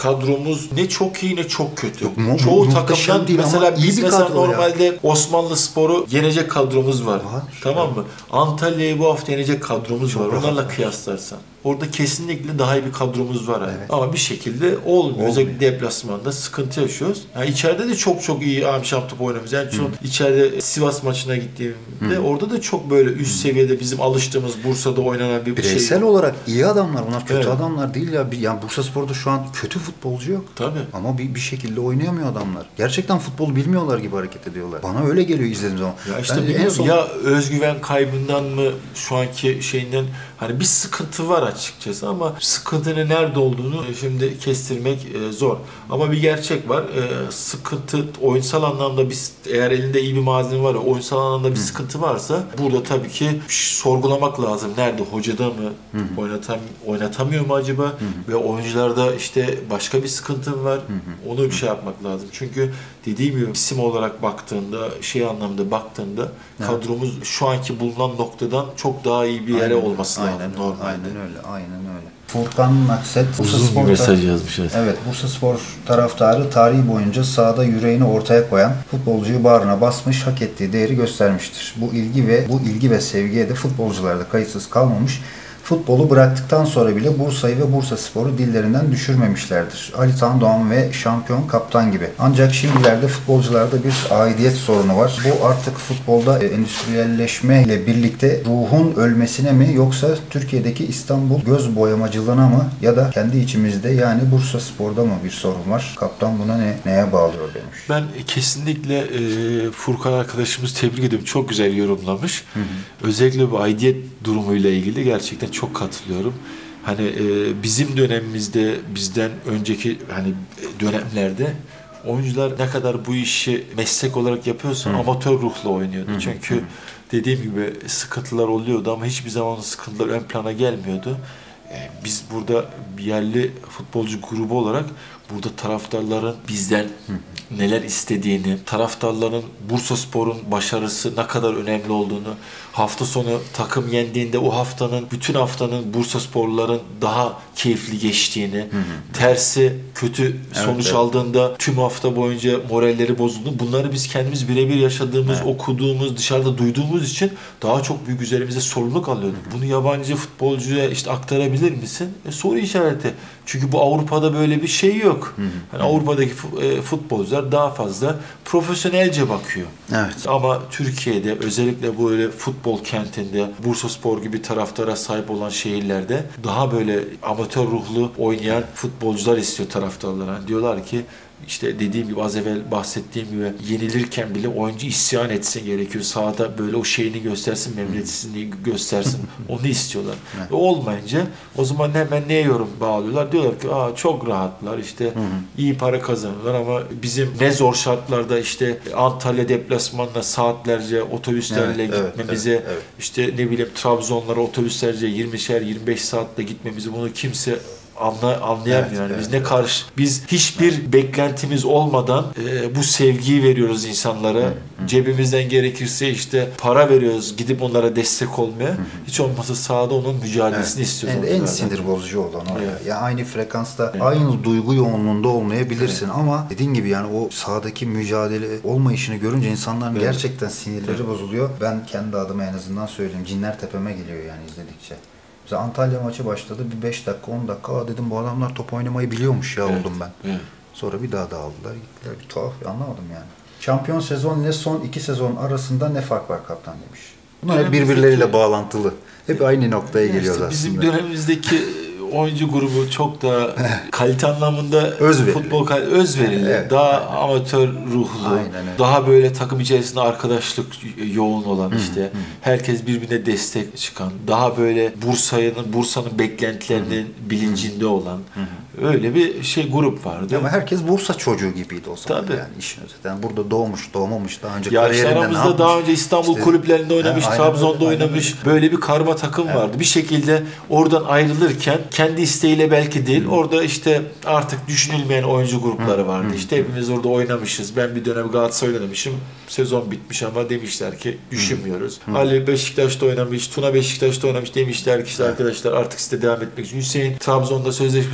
kadromuz ne çok iyi ne çok kötü. Yok, mu- Çoğu muhteşem takımdan değil ama mesela iyi biz bir mesela kadro ya. normalde Osmanlıspor'u yenecek kadromuz var. Var. Tamam mı? Antalya'yı bu hafta yenecek kadromuz Çok var. rahat Onlarla var. kıyaslarsan. Orada kesinlikle daha iyi bir kadromuz var. Yani. Evet. Ama bir şekilde olmuyor. Olmuyor. Özellikle deplasmanda sıkıntı yaşıyoruz. Yani içeride de çok çok iyi amşam top oynamışız. Yani şu içeride Sivas maçına gittiğimde orada da çok böyle üst seviyede bizim alıştığımız Bursa'da oynanan bir Bireysel şey. olarak iyi adamlar. Bunlar kötü Evet. adamlar değil ya. Bir- Yani Bursaspor'da şu an kötü futbolcu yok. Tabii. Ama bir, bir şekilde oynayamıyor adamlar. Gerçekten futbolu bilmiyorlar gibi hareket ediyorlar. Bana öyle geliyor izlediğim zaman. Ya işte Ben bilmiyorum, en son ya özgüven kaybından mı şu anki şeyinden hani bir sıkıntı var açıkçası ama sıkıntının nerede olduğunu şimdi kestirmek e, zor. Ama bir gerçek var. E, sıkıntı oyunsal anlamda biz eğer elinde iyi bir malzeme var, oyunsal anlamda bir sıkıntı varsa burada tabii ki sorgulamak lazım. Nerede? Hocada mı? Oynatam oynatamıyor mu acaba? Hı hı. Ve oyuncularda işte başka bir sıkıntı mı var? Hı hı. Onu bir şey yapmak lazım. Çünkü dediğim gibi isim olarak baktığında, şey anlamda baktığında evet. kadromuz şu anki bulunan noktadan çok daha iyi bir yere aynen, olması lazım aynen, normalde. Aynen öyle, aynen öyle. Furkan Nakset, Uzun bir mesaj yazmış. Evet. Evet, Bursaspor taraftarı tarihi boyunca sahada yüreğini ortaya koyan, futbolcuyu bağrına basmış, hak ettiği değeri göstermiştir. Bu ilgi ve bu ilgi ve sevgiye de futbolcularda kayıtsız kalmamış. Futbolu bıraktıktan sonra bile Bursa'yı ve Bursaspor'u dillerinden düşürmemişlerdir. Ali Tan Doğan ve şampiyon kaptan gibi. Ancak şimdilerde futbolcularda bir aidiyet sorunu var. Bu artık futbolda endüstriyelleşme ile birlikte ruhun ölmesine mi yoksa Türkiye'deki İstanbul göz boyamacılığına mı ya da kendi içimizde yani Bursaspor'da mı bir sorun var? Kaptan buna ne, neye bağlıyor demiş. Ben kesinlikle e, Furkan arkadaşımız tebrik ediyorum. Çok güzel yorumlamış. Hı hı. Özellikle bu aidiyet durumuyla ilgili gerçekten çok katılıyorum. Hani e, bizim dönemimizde bizden önceki hani dönemlerde oyuncular ne kadar bu işi meslek olarak yapıyorsa Hı. amatör ruhla oynuyordu. Hı. Çünkü Hı. dediğim gibi sıkıntılar oluyordu ama hiçbir zaman sıkıntılar ön plana gelmiyordu. E, biz burada bir yerli futbolcu grubu olarak burada taraftarların bizden Hı. neler istediğini, taraftarların Bursaspor'un başarısı ne kadar önemli olduğunu, hafta sonu takım yendiğinde o haftanın, bütün haftanın Bursasporluların daha keyifli geçtiğini, hı hı. tersi kötü sonuç evet, aldığında evet. tüm hafta boyunca moralleri bozuldu. Bunları biz kendimiz birebir yaşadığımız, evet. okuduğumuz, dışarıda duyduğumuz için daha çok büyük üzerimize sorumluluk alıyorduk. Hı hı. Bunu yabancı futbolcuya işte aktarabilir misin? E, soru işareti. Çünkü bu Avrupa'da böyle bir şey yok. Hı hı. Yani Avrupa'daki futbolcular daha fazla profesyonelce bakıyor. Evet. Ama Türkiye'de özellikle böyle futbol kentinde Bursaspor gibi taraftara sahip olan şehirlerde daha böyle amatör ruhlu oynayan futbolcular istiyor taraftarlar. Yani diyorlar ki işte dediğim gibi az evvel bahsettiğim gibi yenilirken bile oyuncu isyan etsin gerekiyor. Sahada böyle o şeyini göstersin, memnuniyetsizliğini göstersin. Onu istiyorlar. Ve olmayınca o zaman hemen neye yorum bağlıyorlar? Diyorlar ki aa çok rahatlar işte hı hı. iyi para kazanıyorlar ama bizim ne zor şartlarda işte Antalya deplasmanına saatlerce otobüslerle evet, gitmemize evet, evet, evet. işte ne bileyim Trabzonlara otobüslerce yirmişer yirmi beş saatte gitmemizi bunu kimse Anla, anlayamıyor evet, yani evet, biz ne karşı biz hiçbir evet. beklentimiz olmadan e, bu sevgiyi veriyoruz insanlara. Hı hı. Cebimizden gerekirse işte para veriyoruz gidip onlara destek olmaya. Hı hı. Hiç olmazsa sahada onun mücadelesini evet. istiyoruz. En, en sinir bozucu olan o. Evet. Ya aynı frekansta, evet. aynı duygu yoğunluğunda olmayabilirsin evet. ama dediğin gibi yani o sahadaki mücadele olmayışını görünce insanların evet. gerçekten sinirleri evet. bozuluyor. Ben kendi adıma en azından söyleyeyim. Cinler tepeme geliyor yani izledikçe. Mesela Antalya maçı başladı. Bir beş dakika on dakika Aa dedim bu adamlar top oynamayı biliyormuş ya evet, oldum ben. Evet. Sonra bir daha dağıldılar gittiler. Bir tuhaf anlamadım yani. Şampiyon sezon ile son iki sezon arasında ne fark var kaptan demiş. Bunlar hep birbirleriyle bağlantılı. Hep aynı noktaya yani geliyoruz işte bizim aslında. Bizim dönemimizdeki oyuncu grubu çok daha kalite anlamında özverili. Futbol kalite, özverili, evet, daha aynen. amatör ruhlu, aynen, daha böyle takım içerisinde arkadaşlık yoğun olan hı, işte hı. herkes birbirine destek çıkan, daha böyle Bursa'nın Bursa'nın beklentilerinin hı, bilincinde olan hı. öyle bir şey grup vardı. Ama herkes Bursa çocuğu gibiydi o zaman. Tabii. Yani işin özeti. Yani burada doğmuş, doğmamış, daha önce kariyerinde ne yapmış? Aramızda daha önce İstanbul işte, kulüplerinde oynamış, he, Trabzon'da aynen, oynamış. Aynen. Böyle bir karma takım evet. vardı. Bir şekilde oradan ayrılırken kendi isteğiyle belki değil. Hı. Orada işte artık düşünülmeyen oyuncu grupları vardı. Hı. İşte hepimiz orada oynamışız. Ben bir dönem Galatasaray oynamışım. Sezon bitmiş ama demişler ki düşünmüyoruz. Hı. Ali Beşiktaş'ta oynamış, Tuna Beşiktaş'ta oynamış demişler ki işte Hı. arkadaşlar artık size devam etmek için. Hüseyin Trabzon'da sözleşmesi bitmiş.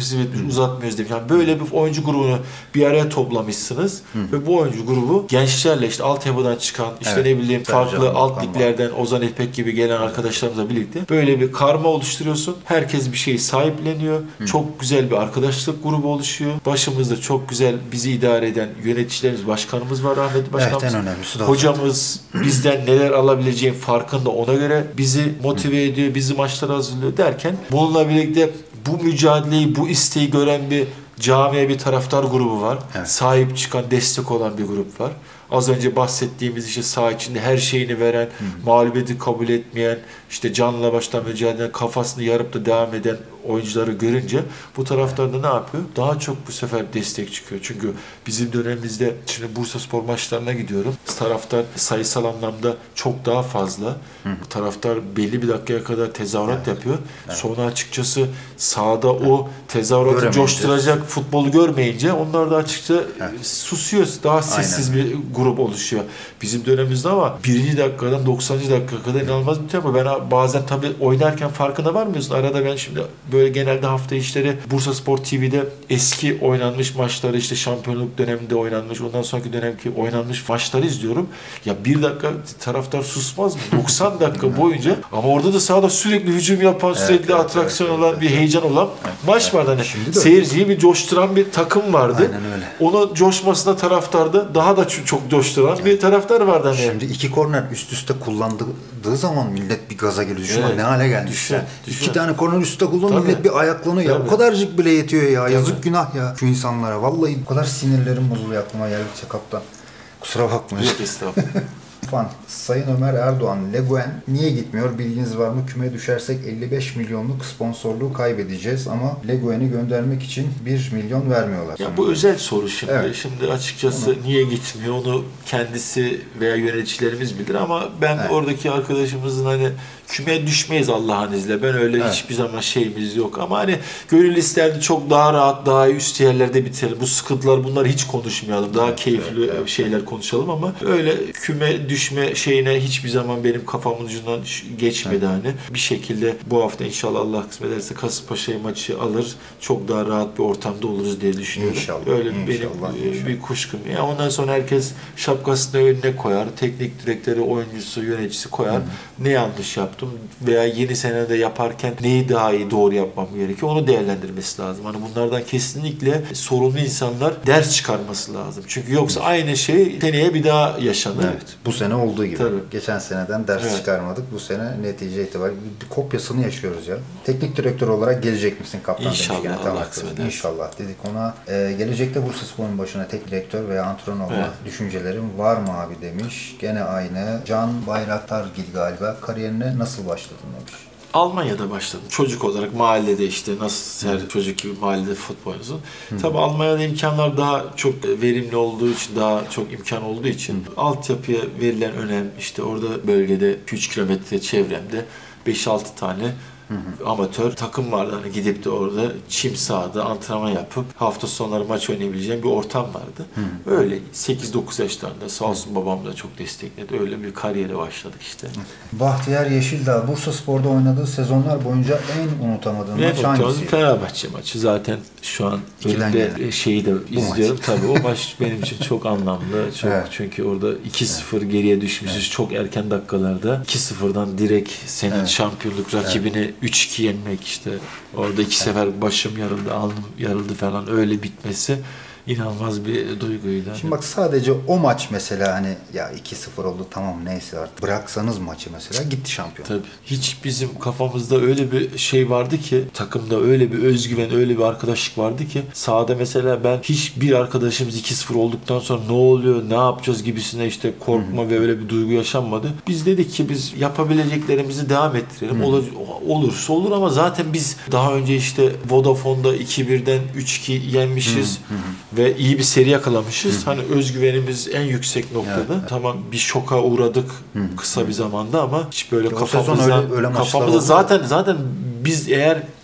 uzatmıyoruz demiş. Yani böyle bir oyuncu grubunu bir araya toplamışsınız Hı. ve bu oyuncu grubu gençlerle işte altyapıdan çıkan işte evet. ne bileyim farklı Sercan, alt liglerden Ozan İpek gibi gelen arkadaşlarımızla birlikte böyle bir karma oluşturuyorsun. Herkes bir şeyi sahipleniyor. Hı. Çok güzel bir arkadaşlık grubu oluşuyor. Başımızda çok güzel bizi idare eden yöneticilerimiz, başkanımız var, rahmetli başkanımız. Evet, en önemlisi de hocamız bizden neler alabileceğin farkında, ona göre bizi motive Hı. ediyor, bizi maçlara hazırlıyor derken bununla birlikte bu mücadeleyi, bu isteği gören bir camiye, bir taraftar grubu var. Evet. Sahip çıkan, destek olan bir grup var. Az önce bahsettiğimiz işte saha içinde her şeyini veren, Hı. mağlubiyeti kabul etmeyen, işte canla başla mücadele, kafasını yarıp da devam eden oyuncuları görünce bu taraftar da ne yapıyor? Daha çok bu sefer destek çıkıyor. Çünkü bizim dönemimizde şimdi Bursaspor maçlarına gidiyorum. Taraftar sayısal anlamda çok daha fazla. Hı. Taraftar belli bir dakikaya kadar tezahürat evet. yapıyor. Evet. Sonra açıkçası sahada evet. o tezahüratı coşturacak futbolu görmeyince onlar da açıkça evet. susuyor. Daha sessiz Aynen. bir grup oluşuyor. Bizim dönemimizde ama birinci dakikadan doksanıncı dakika kadar inanılmaz bir tempo. Ben bazen tabii oynarken farkında varmıyorsun. Arada ben şimdi böyle genelde hafta işleri Bursaspor T V'de eski oynanmış maçları, işte şampiyonluk döneminde oynanmış, ondan sonraki dönemki oynanmış maçları izliyorum. Ya bir dakika taraftar susmaz mı? doksan dakika boyunca ama orada da sahada sürekli hücum yapan, evet, sürekli evet, atraksiyon evet, olan, evet, bir heyecan olan evet, maç evet. vardı. Hani seyirciyi bir coşturan bir takım vardı. Aynen öyle. Onun coşmasına taraftarda daha da çok coşturan evet. bir taraftar vardı. Hani. Şimdi iki korner üst üste kullandığı zaman millet bir gaza geliyor. Düşün evet. ne hale gelmiş. Düşün, düşün. İki tane korner üst üste kullanıyor, millet bir ayaklanıyor. Ya o kadarcık bile yetiyor ya. Tabii. Yazık günah ya şu insanlara. Vallahi bu kadar sinirlerim bozuluyor aklıma geldikçe kaptan. Kusura bakmayın. Yok estağfurullah. Fan. Sayın Ömer Erdoğan, Le Guen niye gitmiyor? Bilginiz var mı? Küme düşersek elli beş milyonluk sponsorluğu kaybedeceğiz ama Le Guen'i göndermek için bir milyon vermiyorlar. Ya bu özel soru şimdi. Evet. Şimdi açıkçası onu... niye gitmiyor? Onu kendisi veya yöneticilerimiz bilir ama ben evet. oradaki arkadaşımızın hani küme düşmeyiz Allah'ın izniyle. Ben öyle evet. hiçbir zaman şeyimiz yok ama hani gönül isterdi çok daha rahat, daha üst yerlerde bitirelim. Bu sıkıntılar, bunları hiç konuşmayalım. Daha evet, keyifli evet, evet. şeyler konuşalım ama öyle küme düşme şeyine hiçbir zaman benim kafamın ucundan geçmedi evet. hani. Bir şekilde bu hafta inşallah Allah kısmet ederse Kasımpaşa maçı alır. Çok daha rahat bir ortamda oluruz diye düşünüyorum. İnşallah. Öyle inşallah, benim inşallah. bir kuşkum. Yani ondan sonra herkes şapkasını önüne koyar. Teknik direktörü, oyuncusu, yöneticisi koyar. Hı-hı. Ne yanlış yaptım veya yeni senede yaparken neyi daha iyi doğru yapmam gerekiyor onu değerlendirmesi lazım. Hani bunlardan kesinlikle sorumlu insanlar ders çıkarması lazım. Çünkü yoksa aynı şey seneye bir daha yaşanır. Evet. Bu sene olduğu gibi. Tabii. Geçen seneden ders evet. çıkarmadık. Bu sene netice itibariyle bir kopyasını yaşıyoruz ya. Teknik direktör olarak gelecek misin kaptan İnşallah. demiş. Tamam. İnşallah dedik ona. Ee, gelecekte Bursaspor'un başına teknik direktör veya antrenör olma evet. düşüncelerim var mı abi demiş. Gene aynı. Can Bayraktargil galiba. Kariyerine nasıl başladın demiş. Almanya'da başladım. Çocuk olarak mahallede işte nasıl her çocuk gibi mahallede futbol oynuyorsun. Tabii Almanya'da imkanlar daha çok verimli olduğu için, daha çok imkan olduğu için Hı. altyapıya verilen önem işte orada bölgede üç kilometre çevremde beş altı tane Hı hı. amatör takım vardı. Hani gidip de orada çim sahada antrenman yapıp hafta sonları maç oynayabileceğim bir ortam vardı. Hı hı. Öyle sekiz dokuz yaşlarında sağ olsun babam da çok destekledi. Öyle bir kariyere başladık işte. Bahtiyar Yeşildağ, Bursaspor'da oynadığı sezonlar boyunca en unutamadığım maç hangisi? Fenerbahçe maçı. Zaten şu an önümde şeyi de Bu izliyorum. Maç. Tabii o maç benim için çok anlamlı. Çok, evet. Çünkü orada iki sıfır evet. geriye düşmüşüz evet. çok erken dakikalarda. iki sıfırdan direkt senin evet. şampiyonluk rakibini evet. üç iki yenmek işte. Orada iki evet. sefer başım yarıldı, alnım yarıldı falan öyle bitmesi inanılmaz bir duyguydu. Şimdi bak sadece o maç mesela hani ya iki sıfır oldu tamam neyse artık bıraksanız maçı mesela gitti şampiyon. Tabii. Hiç bizim kafamızda öyle bir şey vardı ki takımda öyle bir özgüven, öyle bir arkadaşlık vardı ki sahada mesela ben hiçbir arkadaşımız iki sıfır olduktan sonra ne oluyor, ne yapacağız gibisine işte korkma Hı-hı. ve öyle bir duygu yaşanmadı. Biz dedik ki biz yapabileceklerimizi devam ettirelim. Olur, olursa olur ama zaten biz daha önce işte Vodafone'da iki birden üç iki yenmişiz. Hı-hı. Ve iyi bir seri yakalamışız. Hı-hı. Hani özgüvenimiz en yüksek noktada. Evet, evet. Tamam bir şoka uğradık Hı-hı. kısa bir zamanda ama hiç böyle o kafamızda öyle, öyle kafamızda zaten zaten biz eğer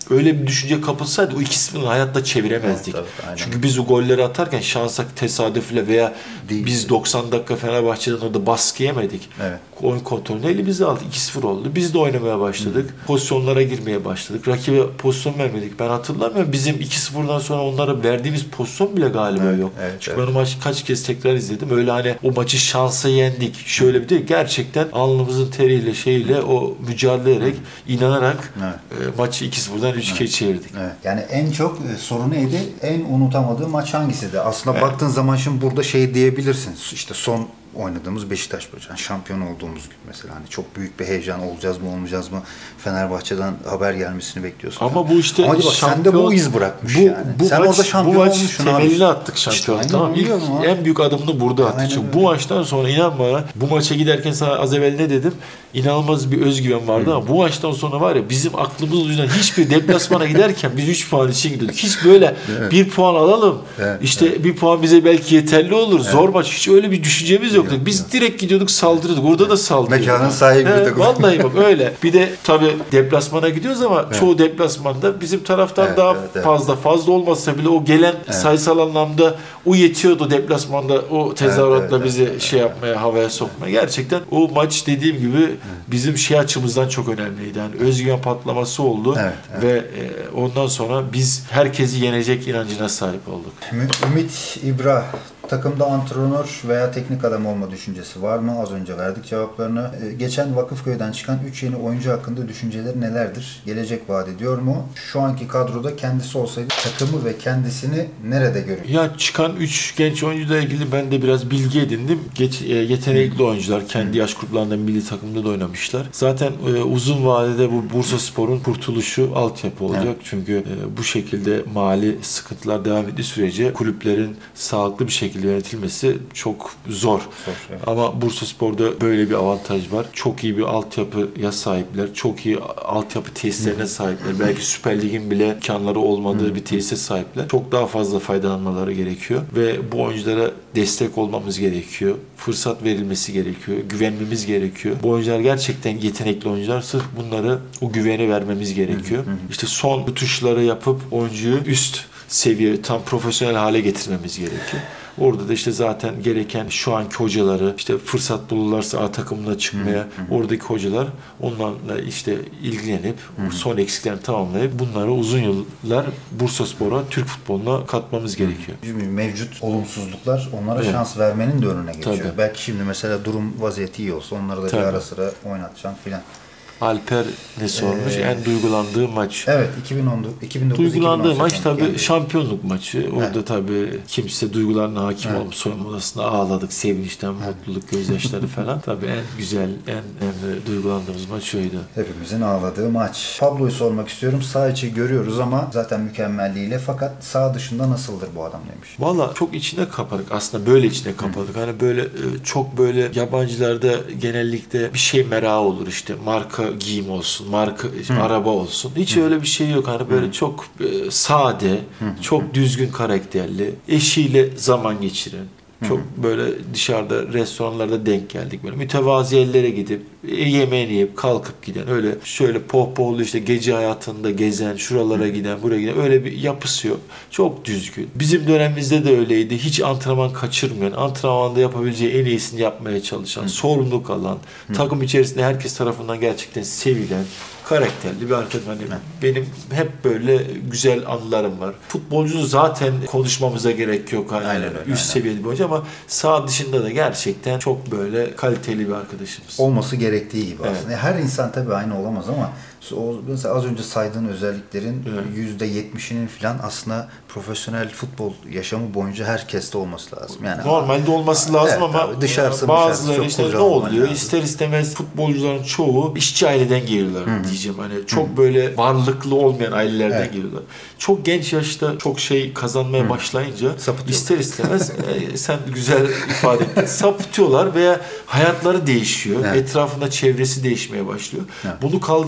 öyle bir düşünce kapılsaydı o iki sıfırı hayatta çeviremezdik. Evet, tabii, çünkü biz o golleri atarken şansa, tesadüfle veya Değil. biz doksan dakika Fenerbahçe'den orada baskı yemedik. Evet. Oyun kontrolünü elimize aldık. iki sıfır oldu. Biz de oynamaya başladık. Hı. Pozisyonlara girmeye başladık. Rakibe pozisyon vermedik. Ben hatırlamıyorum. Bizim iki sıfırdan sonra onlara verdiğimiz pozisyon bile galiba evet, yok. Evet, Çünkü evet. ben o maçı kaç kez tekrar izledim. Öyle hani o maçı şansa yendik. Şöyle bir de gerçekten alnımızın teriyle şeyle o mücadele ederek, inanarak evet. e, maçı iki sıfırdan üç ikiye evet. çevirdik. Evet. Yani en çok e, soru neydi? En unutamadığı maç hangisiydi? Aslında evet. baktığın zaman şimdi burada şey diyebilirsin. İşte son oynadığımız Beşiktaş böyle. Yani şampiyon olduğumuz gün mesela. Hani çok büyük bir heyecan, olacağız mı olmayacağız mı? Fenerbahçe'den haber gelmesini bekliyorsun. Ama bu işte Ama bak, sende bu iz bırakmış bu, yani. Bu Sen maç, orada şampiyon bu maç olmuşsun temelini abi. attık şampiyon. İşte, tamam. İlk, en büyük adımını burada attık. Çünkü bu maçtan sonra inan bana, bu maça giderken sana az evvel ne dedim? İnanılmaz bir özgüven vardı hmm. ama bu maçtan sonra var ya, bizim aklımız ucundan hiçbir deplasmana giderken biz üç puan için gidiyorduk. Hiç böyle evet. bir puan alalım. Evet, işte evet. bir puan bize belki yeterli olur. Evet. Zor maç. Hiç öyle bir düşüncemiz yoktu. Yok, biz yok. direkt gidiyorduk, saldırıyorduk. Orada evet. da saldırıyorduk. Mekanın sahibi. Evet, vallahi bak öyle. Bir de tabii deplasmana gidiyoruz ama evet. çoğu deplasmanda bizim taraftan evet, daha evet, fazla evet. fazla olmasa bile o gelen evet. sayısal anlamda o yetiyordu deplasmanda o tezahüratla evet, evet, bizi evet, şey yapmaya, havaya sokmaya. Gerçekten o maç dediğim gibi bizim şey açımızdan çok önemliydi. Yani özgüven patlaması oldu evet, evet. ve e, ondan sonra biz herkesi yenecek inancına sahip olduk. Ümit İbra, takımda antrenör veya teknik adam olma düşüncesi var mı? Az önce verdik cevaplarını. Ee, geçen Vakıfköy'den çıkan üç yeni oyuncu hakkında düşünceleri nelerdir? Gelecek vaat ediyor mu? Şu anki kadroda kendisi olsaydı takımı ve kendisini nerede görüyor? Ya çıkan üç genç oyuncuyla ilgili ben de biraz bilgi edindim. Geç, e, yetenekli oyuncular. Kendi yaş gruplarında milli takımda da oynamışlar. Zaten e, uzun vadede bu Bursaspor'un kurtuluşu altyapı olacak. Evet. Çünkü e, bu şekilde mali sıkıntılar devam ettiği sürece kulüplerin sağlıklı bir şekilde yönetilmesi çok zor. zor evet. Ama Bursaspor'da böyle bir avantaj var. Çok iyi bir altyapıya sahipler. Çok iyi altyapı tesislerine Hı. sahipler. Belki Süper Lig'in bile imkanları olmadığı Hı. bir tesise sahipler. Çok daha fazla faydalanmaları gerekiyor. Ve bu oyunculara destek olmamız gerekiyor. Fırsat verilmesi gerekiyor. Güvenmemiz gerekiyor. Bu oyuncular gerçekten yetenekli oyuncular. Sırf bunları o güveni vermemiz gerekiyor. Hı. Hı. İşte son tuşları yapıp oyuncuyu üst seviye, tam profesyonel hale getirmemiz gerekiyor. Orada da işte zaten gereken şu anki hocaları, işte fırsat bulurlarsa A takımına çıkmaya, hı hı. oradaki hocalar onlarla işte ilgilenip hı hı. son eksiklerini tamamlayıp bunları uzun yıllar Bursaspor'a, Türk futboluna katmamız gerekiyor. Mevcut olumsuzluklar onlara evet. şans vermenin de önüne geçiyor. Tabii. Belki şimdi mesela durum vaziyeti iyi olsa onları da Tabii. bir ara sıra oynatacaksın filan. Alper ne sormuş? Ee, en duygulandığı maç. Evet, iki bin on dokuz iki bin dokuz Duygulandığı maç tabii yani. Şampiyonluk maçı. Orada evet. tabii kimse duygularına hakim evet. olmuş. Soyunma odasında ağladık, sevinçten, mutluluk, gözyaşları falan. Tabii en güzel, en, en duygulandığımız maç oydu. Hepimizin ağladığı maç. Pablo'yu sormak istiyorum. Sağ içi görüyoruz ama zaten mükemmelliğiyle, fakat sağ dışında nasıldır bu adam demiş. Valla çok içine kapadık. Aslında böyle içine kapadık. Hı. Hani böyle çok böyle yabancılarda genellikle bir şey merakı olur işte. Marka giyim olsun, marka Hı. araba olsun. Hiç Hı. öyle bir şey yok. Hani böyle Hı. çok e, sade, Hı. çok düzgün karakterli, eşiyle zaman geçiren, çok Hı-hı. böyle dışarıda restoranlarda denk geldik. Böyle mütevazi yerlere gidip e, yemeğini yiyip kalkıp giden, öyle şöyle pohpohlu işte gece hayatında gezen, şuralara giden, buraya giden, öyle bir yapısı yok. Çok düzgün. Bizim dönemimizde de öyleydi. Hiç antrenman kaçırmayan, antrenmanda yapabileceği en iyisini yapmaya çalışan, Hı-hı. sorumluluk alan, Hı-hı. takım içerisinde herkes tarafından gerçekten sevilen, karakterli bir arkadaşım. Hani benim hep böyle güzel anılarım var. Futbolcu zaten konuşmamıza gerek yok. Hani aynen öyle, üst aynen. seviyeli bir oyuncu ama sağ dışında da gerçekten çok böyle kaliteli bir arkadaşımız. Olması gerektiği gibi evet. aslında. Her insan tabii aynı olamaz ama o, mesela az önce saydığın özelliklerin yüzde yetmişinin falan aslında profesyonel futbol yaşamı boyunca herkeste olması lazım. Yani normalde olması lazım evet, ama dışarısı bazıları işte ne oluyor? Lazım. İster istemez futbolcuların çoğu işçi aileden geliyorlar Hı-hı. diyeceğim. Hani çok Hı-hı. böyle varlıklı olmayan ailelerden evet. geliyorlar. Çok genç yaşta çok şey kazanmaya Hı-hı. başlayınca ister istemez e, sen güzel ifade ettin. Sapıtıyorlar veya hayatları değişiyor. Evet. Etrafında çevresi değişmeye başlıyor. Evet. Bunu kaldıramayıp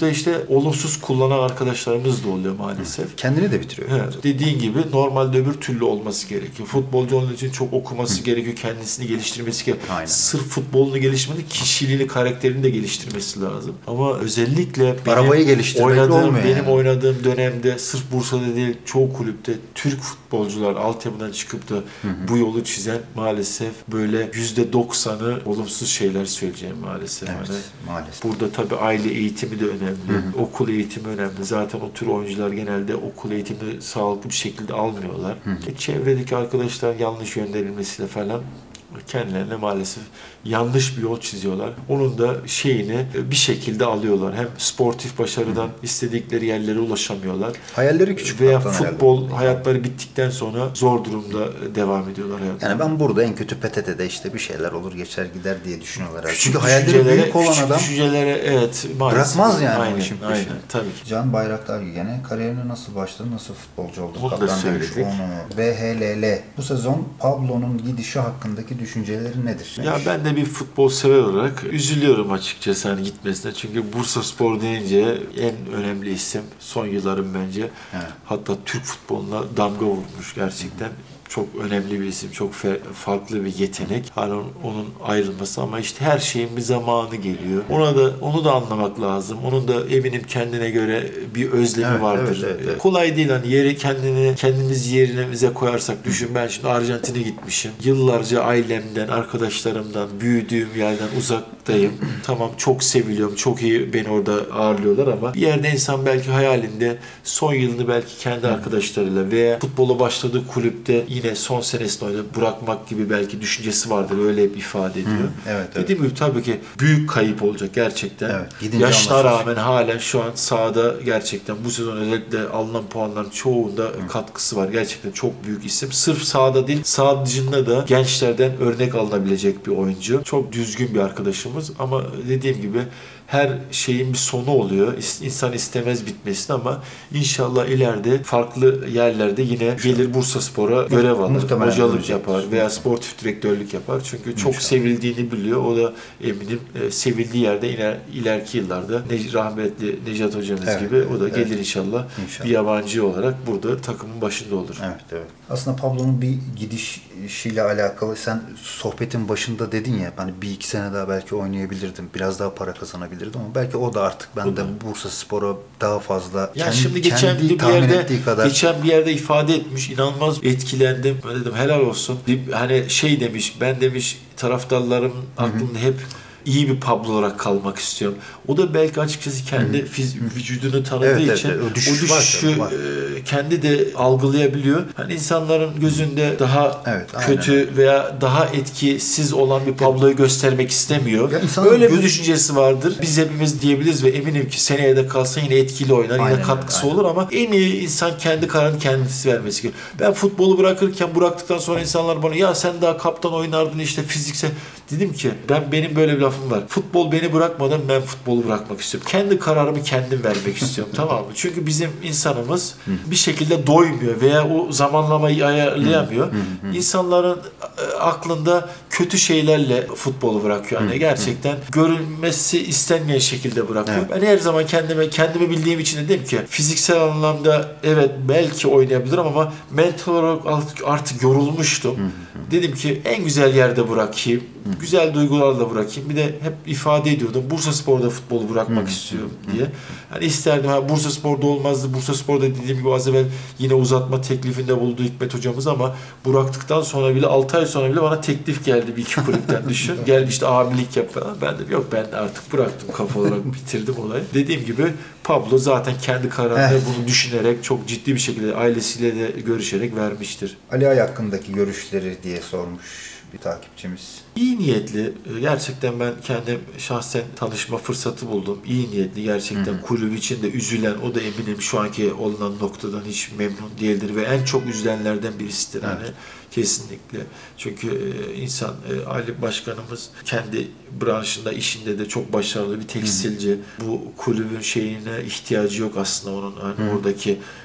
da işte olumsuz kullanan arkadaşlarımız da oluyor maalesef. Kendini de bitiriyor. Evet. Dediğin gibi normalde öbür türlü olması gerekiyor. Futbolcu onun için çok okuması Hı. gerekiyor, kendisini geliştirmesi gerekiyor. Aynen. Sırf futbolunu geliştirmedi, kişiliğini, karakterini de geliştirmesi lazım. Ama özellikle arabayı geliştirmekle olmuyor. Benim yani. oynadığım dönemde sırf Bursa'da değil, çoğu kulüpte Türk futbolcular altyapıdan çıkıp da Hı hı. bu yolu çizen maalesef böyle yüzde doksanı olumsuz şeyler söyleyeceğim maalesef. Evet, yani maalesef. Burada tabii aile eğitimi de önemli. Hı hı. Okul eğitimi önemli. Zaten o tür oyuncular genelde okul eğitimini sağlıklı bir şekilde almıyorlar. Hı hı. E, çevredeki arkadaşlar yanlış yönlendirilmesiyle falan kendilerine maalesef yanlış bir yol çiziyorlar. Onun da şeyini bir şekilde alıyorlar. Hem sportif başarıdan Hı. istedikleri yerlere ulaşamıyorlar. Hayalleri küçük. Veya futbol herhalde. hayatları bittikten sonra zor durumda devam ediyorlar hayatlarına. Yani ben burada en kötü P T T'de işte bir şeyler olur geçer gider diye düşünüyorlar. Küçük Çünkü hayalleri büyük olan küçük adam düşüncelere evet maalesef. Bırakmaz yani aynen, o işin aynen, peşini. tabii ki. Can Bayraktar gene kariyerine nasıl başladı, nasıl futbolcu oldu? Bunu da Kaptan söyledik. demiş, onu. V H L L. Bu sezon Pablo'nun gidişi hakkındaki düşünceleri nedir? Ya ben de bir futbol sever olarak üzülüyorum açıkçası hani gitmesine. Çünkü Bursaspor deyince en önemli isim son yılların bence. Evet. Hatta Türk futboluna damga vurmuş gerçekten. Hı. Çok önemli bir isim, çok farklı bir yetenek. Hani onun ayrılması ama işte her şeyin bir zamanı geliyor. Ona da onu da anlamak lazım. Onun da eminim kendine göre bir özlemi evet, vardır. Evet, evet, evet. Kolay değil hani yeri kendini kendimiz yerine koyarsak düşün ben şimdi Arjantin'e gitmişim. Yıllarca ailemden, arkadaşlarımdan, büyüdüğüm yerden uzaktayım. Tamam çok seviliyorum. Çok iyi beni orada ağırlıyorlar ama bir yerde insan belki hayalinde son yılını belki kendi arkadaşlarıyla veya futbola başladığı kulüpte yine son senesinde oynadı bırakmak gibi belki düşüncesi vardır. Öyle hep ifade ediyor. Hı, evet, evet. Dediğim gibi tabii ki büyük kayıp olacak gerçekten. Evet, yaşına rağmen halen şu an sahada gerçekten bu sezon özellikle alınan puanların çoğunda Hı. katkısı var. Gerçekten çok büyük isim. Sırf sahada değil, saha dışında da gençlerden örnek alınabilecek bir oyuncu. Çok düzgün bir arkadaşımız ama dediğim gibi her şeyin bir sonu oluyor. İnsan istemez bitmesini ama inşallah ileride farklı yerlerde yine gelir Bursaspor'a görev alır. Muhtemelen hocalık yapar veya sportif direktörlük yapar. Çünkü çok İnşallah. sevildiğini biliyor. O da eminim sevildiği yerde iler, ileriki yıllarda rahmetli Necat hocamız evet, gibi o da evet, gelir inşallah, inşallah bir yabancı olarak burada takımın başında olur. Evet, evet. Aslında Pablo'nun bir gidişiyle alakalı sen sohbetin başında dedin ya hani bir iki sene daha belki oynayabilirdim. Biraz daha para kazanabilirdim ama belki o da artık ben de Bursaspor'a daha fazla ya kendi, şimdi geçen kendi bir yerde kadar... geçen bir yerde ifade etmiş. İnanılmaz etkilendim. Ben dedim helal olsun. Bir, hani şey demiş ben demiş taraftarlarım aklımda hep iyi bir Pablo olarak kalmak istiyorum. O da belki açıkçası kendi fiz, vücudunu tanıdığı evet, için evet, o, düşüş o düşüşü var, e, kendi de algılayabiliyor. Hani insanların gözünde daha evet, kötü aynen. veya daha etkisiz olan bir Pablo'yu göstermek istemiyor. Öyle göz... bir düşüncesi vardır. Biz hepimiz diyebiliriz ve eminim ki seneye de kalsa yine etkili oynar. Aynen, yine katkısı aynen. olur ama en iyi insan kendi kararını kendisi vermesi gerekiyor. Ben futbolu bırakırken bıraktıktan sonra insanlar bana ya sen daha kaptan oynardın işte fiziksel. Dedim ki ben benim böyle bir lafım var. Futbol beni bırakmadan ben futbolu bırakmak istiyorum. Kendi kararımı kendim vermek istiyorum. Tamam mı? Çünkü bizim insanımız bir şekilde doymuyor veya o zamanlamayı ayarlayamıyor. İnsanların aklında kötü şeylerle futbolu bırakıyor. Yani gerçekten görülmesi istenmeyen şekilde bırakıyor. Evet. Ben her zaman kendime kendimi bildiğim için de dedim ki fiziksel anlamda evet belki oynayabilirim ama mental olarak artık yorulmuştum. Dedim ki en güzel yerde bırakayım. Güzel duygularla bırakayım. Bir de hep ifade ediyordum. Bursaspor'da futbolu bırakmak hı, istiyorum hı, diye. Hani isterdim. Ha, Bursaspor'da olmazdı. Bursaspor'da dediğim gibi az evvel yine uzatma teklifinde buldu Hikmet hocamız ama bıraktıktan sonra bile altı ay sonra bile bana teklif geldi bir iki kulüpten düşün. Gel işte abilik yap falan. Ben de yok ben de artık bıraktım kafa olarak bitirdim olayı. Dediğim gibi Pablo zaten kendi kararında evet. bunu düşünerek çok ciddi bir şekilde ailesiyle de görüşerek vermiştir. Ali Ay hakkındaki görüşleri diye sormuş bir takipçimiz. İyi niyetli. Gerçekten ben kendim şahsen tanışma fırsatı buldum. İyi niyetli. Gerçekten hı hı. kulüp içinde üzülen, o da eminim şu anki olunan noktadan hiç memnun değildir ve en çok üzülenlerden birisidir. Evet. Hani kesinlikle. Çünkü insan, Ali Başkanımız kendi branşında, işinde de çok başarılı bir tekstilci. Hı hı. Bu kulübün şeyine ihtiyacı yok aslında onun. Hani hı hı. oradaki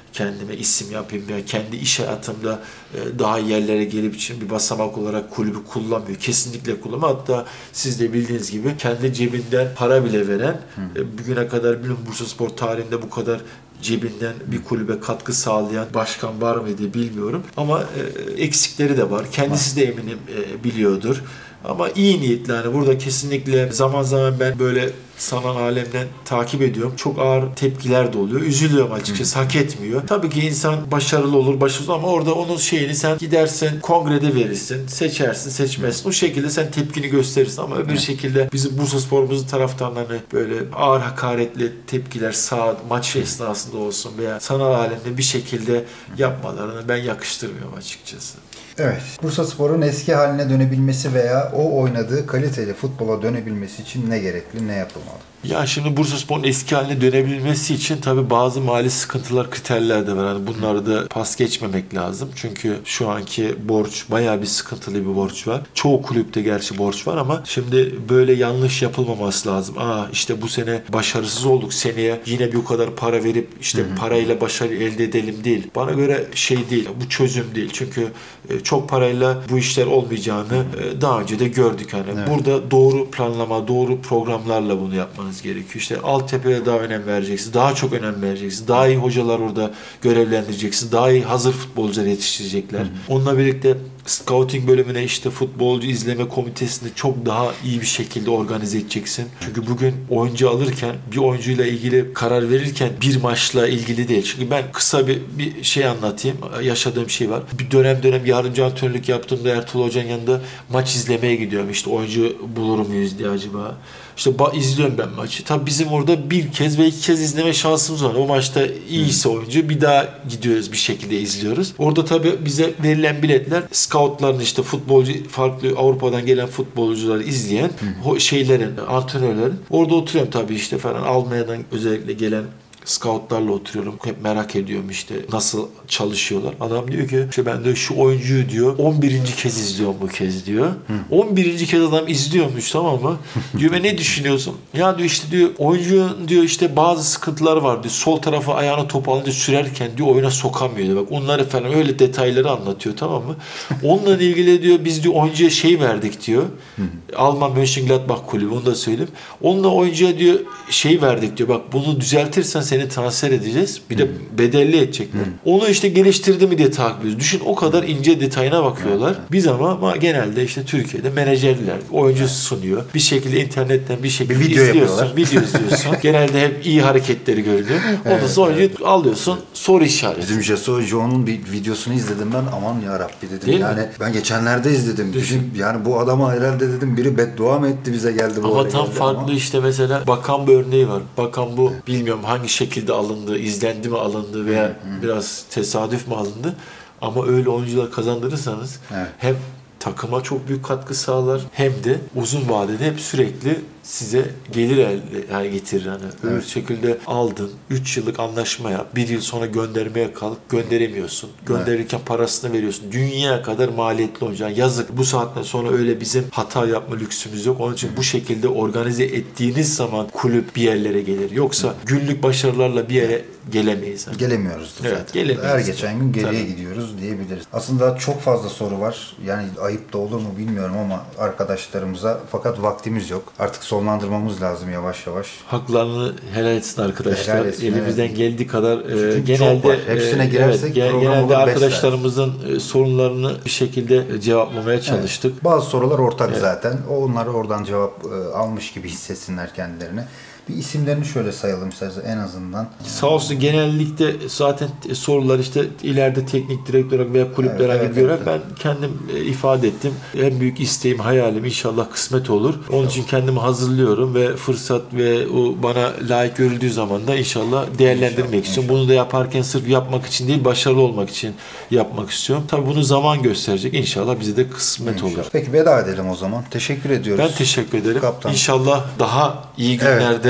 kendime isim yapayım veya kendi iş hayatımda daha iyi yerlere gelip için bir basamak olarak kulübü kullanmıyor. Kesinlikle kullanmıyor. Hatta siz de bildiğiniz gibi kendi cebinden para bile veren, Hı. bugüne kadar bilmiyorum Bursaspor tarihinde bu kadar cebinden bir kulübe katkı sağlayan başkan var mıydı bilmiyorum. Ama e, eksikleri de var. Kendisi de eminim e, biliyordur. Ama iyi niyetli, yani burada kesinlikle zaman zaman ben böyle sanal alemden takip ediyorum. Çok ağır tepkiler de oluyor. Üzülüyorum açıkçası. Hı. Hak etmiyor. Tabii ki insan başarılı olur, başarısız ama orada onun şeyini sen gidersin, kongrede verirsin, seçersin, seçmezsin. Hı. O şekilde sen tepkini gösterirsin ama öbür Hı. şekilde bizim Bursaspor'umuzun taraftarlarını böyle ağır hakaretli tepkiler sağ maç Hı. esnasında olsun veya sanal alemde bir şekilde yapmalarını ben yakıştırmıyorum açıkçası. Evet. Bursaspor'un eski haline dönebilmesi veya o oynadığı kaliteli futbola dönebilmesi için ne gerekli, ne yapılmalı? Ya şimdi Bursaspor'un eski haline dönebilmesi için tabii bazı mali sıkıntılar, kriterler de var. Yani bunları da pas geçmemek lazım. Çünkü şu anki borç bayağı bir sıkıntılı bir borç var. Çoğu kulüpte gerçi borç var ama şimdi böyle yanlış yapılmaması lazım. Aa işte bu sene başarısız olduk. Seneye yine bir o kadar para verip işte Hı-hı. parayla başarı elde edelim değil. Bana göre şey değil. Bu çözüm değil. Çünkü çok parayla bu işler olmayacağını daha önce de gördük. Yani evet. Burada doğru planlama, doğru programlarla bunu yapmanız gerekiyor. İşte altyapıya daha önem vereceksin. Daha çok önem vereceksin. Daha iyi hocalar orada görevlendireceksin. Daha iyi hazır futbolcular yetiştirecekler. Hı hı. Onunla birlikte scouting bölümüne işte futbolcu izleme komitesini çok daha iyi bir şekilde organize edeceksin. Çünkü bugün oyuncu alırken, bir oyuncuyla ilgili karar verirken bir maçla ilgili değil. Çünkü ben kısa bir, bir şey anlatayım. Yaşadığım şey var. Bir dönem dönem yardımcı antrenörlük yaptığımda Ertuğrul Hoca'nın yanında maç izlemeye gidiyorum. İşte oyuncu bulur muyuz diye acaba. İşte izliyorum ben maçı. Tabii bizim orada bir kez ve iki kez izleme şansımız var. O maçta iyiyse oyuncu bir daha gidiyoruz, bir şekilde izliyoruz. Orada tabii bize verilen biletler scoutların işte futbolcu, farklı Avrupa'dan gelen futbolcuları izleyen o şeylerin, antrenörlerin. Orada oturuyorum tabii işte falan. Almanya'dan özellikle gelen scoutlarla oturuyorum. Hep merak ediyorum işte nasıl çalışıyorlar. Adam diyor ki işte ben de şu oyuncuyu diyor on birinci kez izliyorum bu kez diyor. Hı. on birinci kez adam izliyormuş, tamam mı? Diyor ve ne düşünüyorsun? Ya diyor işte diyor oyuncunun diyor işte bazı sıkıntılar var diyor. Sol tarafa ayağını top alınca sürerken diyor oyuna sokamıyor diyor. Bak onları falan öyle detayları anlatıyor, tamam mı? Onunla ilgili diyor biz diyor oyuncuya şey verdik diyor. Hı. Alman Mönchengladbach kulübü, onu da söyleyeyim. Onunla oyuncuya diyor şey verdik diyor. Bak bunu düzeltirsen seni transfer edeceğiz. Bir de hmm. bedelli edecekler. Hmm. Onu işte geliştirdi mi diye takip ediyoruz. Düşün o kadar ince detayına bakıyorlar. Hmm. Biz ama, ama genelde işte Türkiye'de menajerler oyuncu hmm. sunuyor. Bir şekilde internetten bir şekilde bir video izliyorsun. Yapıyorlar. Video izliyorsun. Genelde hep iyi hareketleri görülüyor. Ondan evet, sonra oyuncu evet. alıyorsun. Soru işareti. Bizim Jesu John'un bir videosunu izledim ben. Aman yarabbi dedim. Değil yani mi? Ben geçenlerde izledim. Düşün. Yani bu adama herhalde dedim biri beddua mı etti bize geldi bu. Ama tam farklı ama. işte mesela Bakan bir örneği var. Bakan bu bilmiyorum hangi şekilde alındı, izlendi mi alındı veya hı hı. biraz tesadüf mü alındı ama öyle oyuncular kazandırırsanız evet. hem takıma çok büyük katkı sağlar hem de uzun vadede hep sürekli size gelir elde getirir. Yani öyle evet. şekilde aldın, üç yıllık anlaşma yap, bir yıl sonra göndermeye kalk, gönderemiyorsun. Gönderirken evet. parasını veriyorsun. Dünya kadar maliyetli oyuncu. Yazık. Bu saatten sonra öyle bizim hata yapma lüksümüz yok. Onun için bu şekilde organize ettiğiniz zaman kulüp bir yerlere gelir. Yoksa günlük başarılarla bir yere gelemeyiz. Yani. Gelemiyoruz da evet, zaten. Gelemeyiz Her geçen gün geriye Tabii. gidiyoruz diyebiliriz. Aslında çok fazla soru var. Yani ayıp da olur mu bilmiyorum ama arkadaşlarımıza, fakat vaktimiz yok. Artık sonlandırmamız lazım yavaş yavaş. Haklarını helal etsin arkadaşlar. Helal etsin, Elimizden evet. geldiği kadar e, genelde hepsine girersek evet, genelde arkadaşlarımızın besler. sorunlarını bir şekilde cevaplamaya çalıştık. Evet. Bazı sorular ortak evet. zaten. Onlar oradan cevap e, almış gibi hissetsinler kendilerini. Bir isimlerini şöyle sayalım istersen en azından. Sağ olsun genellikle zaten sorular işte ileride teknik direktör veya kulüplere evet, evet, göre evet. ben kendim ifade ettim. En büyük isteğim, hayalim inşallah kısmet olur. Onun için kendimi hazırlıyorum ve fırsat ve o bana layık görüldüğü zaman da inşallah değerlendirmek inşallah, istiyorum. Inşallah. Bunu da yaparken sırf yapmak için değil, başarılı olmak için yapmak istiyorum. Tabii bunu zaman gösterecek. İnşallah bize de kısmet inşallah. olur. Peki veda edelim o zaman. Teşekkür ediyoruz. Ben teşekkür ederim. Kaptan. İnşallah daha iyi günlerde evet.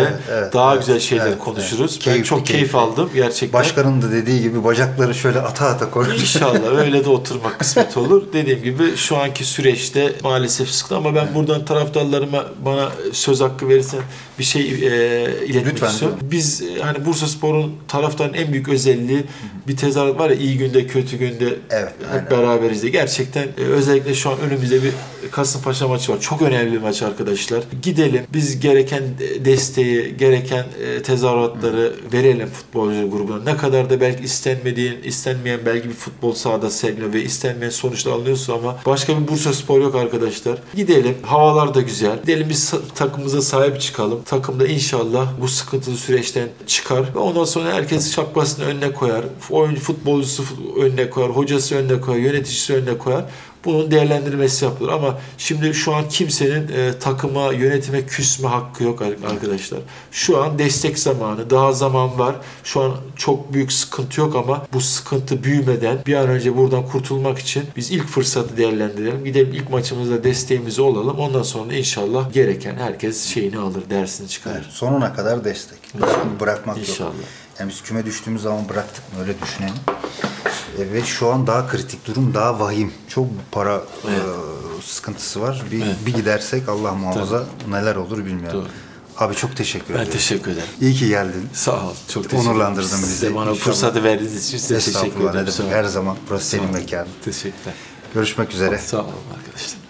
evet, evet, daha evet, güzel şeyler evet, konuşuruz. Evet. Keyifli, ben çok keyif keyifli. aldım gerçekten. Başkanın da dediği gibi bacakları şöyle ata ata koyuyor. İnşallah öyle de oturmak kısmet olur. Dediğim gibi şu anki süreçte maalesef sıkıntı ama ben buradan taraftarlarıma bana söz hakkı verirsen bir şey e, iletmek Lütfen, istiyorum. Biz e, hani Bursaspor'un taraftarın en büyük özelliği bir tezahürat var ya, iyi günde kötü günde evet, hep aynen. beraberiz diye. Gerçekten e, özellikle şu an önümüzde bir Kasımpaşa maçı var. Çok önemli bir maç arkadaşlar. Gidelim biz gereken desteği, gereken e, tezahüratları Hı. verelim futbolcu grubuna. Ne kadar da belki istenmediğin, istenmeyen belki bir futbol sahada seviniyor ve istenmeyen sonuçlar alınıyorsa ama başka bir Bursaspor yok arkadaşlar. Gidelim. Havalar da güzel. Gidelim biz takımımıza sahip çıkalım. Takım da inşallah bu sıkıntılı süreçten çıkar ve ondan sonra herkes şapkasını önüne koyar. Oyuncu futbolcusu önüne koyar, hocası önüne koyar, yöneticisi önüne koyar. Bunun değerlendirmesi yapılır ama şimdi şu an kimsenin e, takıma, yönetime küsme hakkı yok arkadaşlar. Şu an destek zamanı, daha zaman var. Şu an çok büyük sıkıntı yok ama bu sıkıntı büyümeden bir an önce buradan kurtulmak için biz ilk fırsatı değerlendirelim. Gidelim ilk maçımızda desteğimizi olalım. Ondan sonra inşallah gereken herkes şeyini alır, dersini çıkarır. Evet, sonuna kadar destek. Bırakmak İnşallah. yok. Yani biz küme düştüğümüz zaman bıraktık mı öyle düşünelim. E, ve şu an daha kritik durum, daha vahim. Çok para evet. e, sıkıntısı var. Bir, evet. bir gidersek Allah muhafaza Tabii. neler olur bilmiyorum. Doğru. Abi çok teşekkür ederim. Ben teşekkür ederim. İyi ki geldin. Sağ ol. Çok teşekkür ederim. Onurlandırdın bizi. Size bana fırsatı verdiğiniz için size teşekkür ederim. Her zaman burası senin mekanın. Teşekkürler. Görüşmek üzere. Sağ olun arkadaşlar.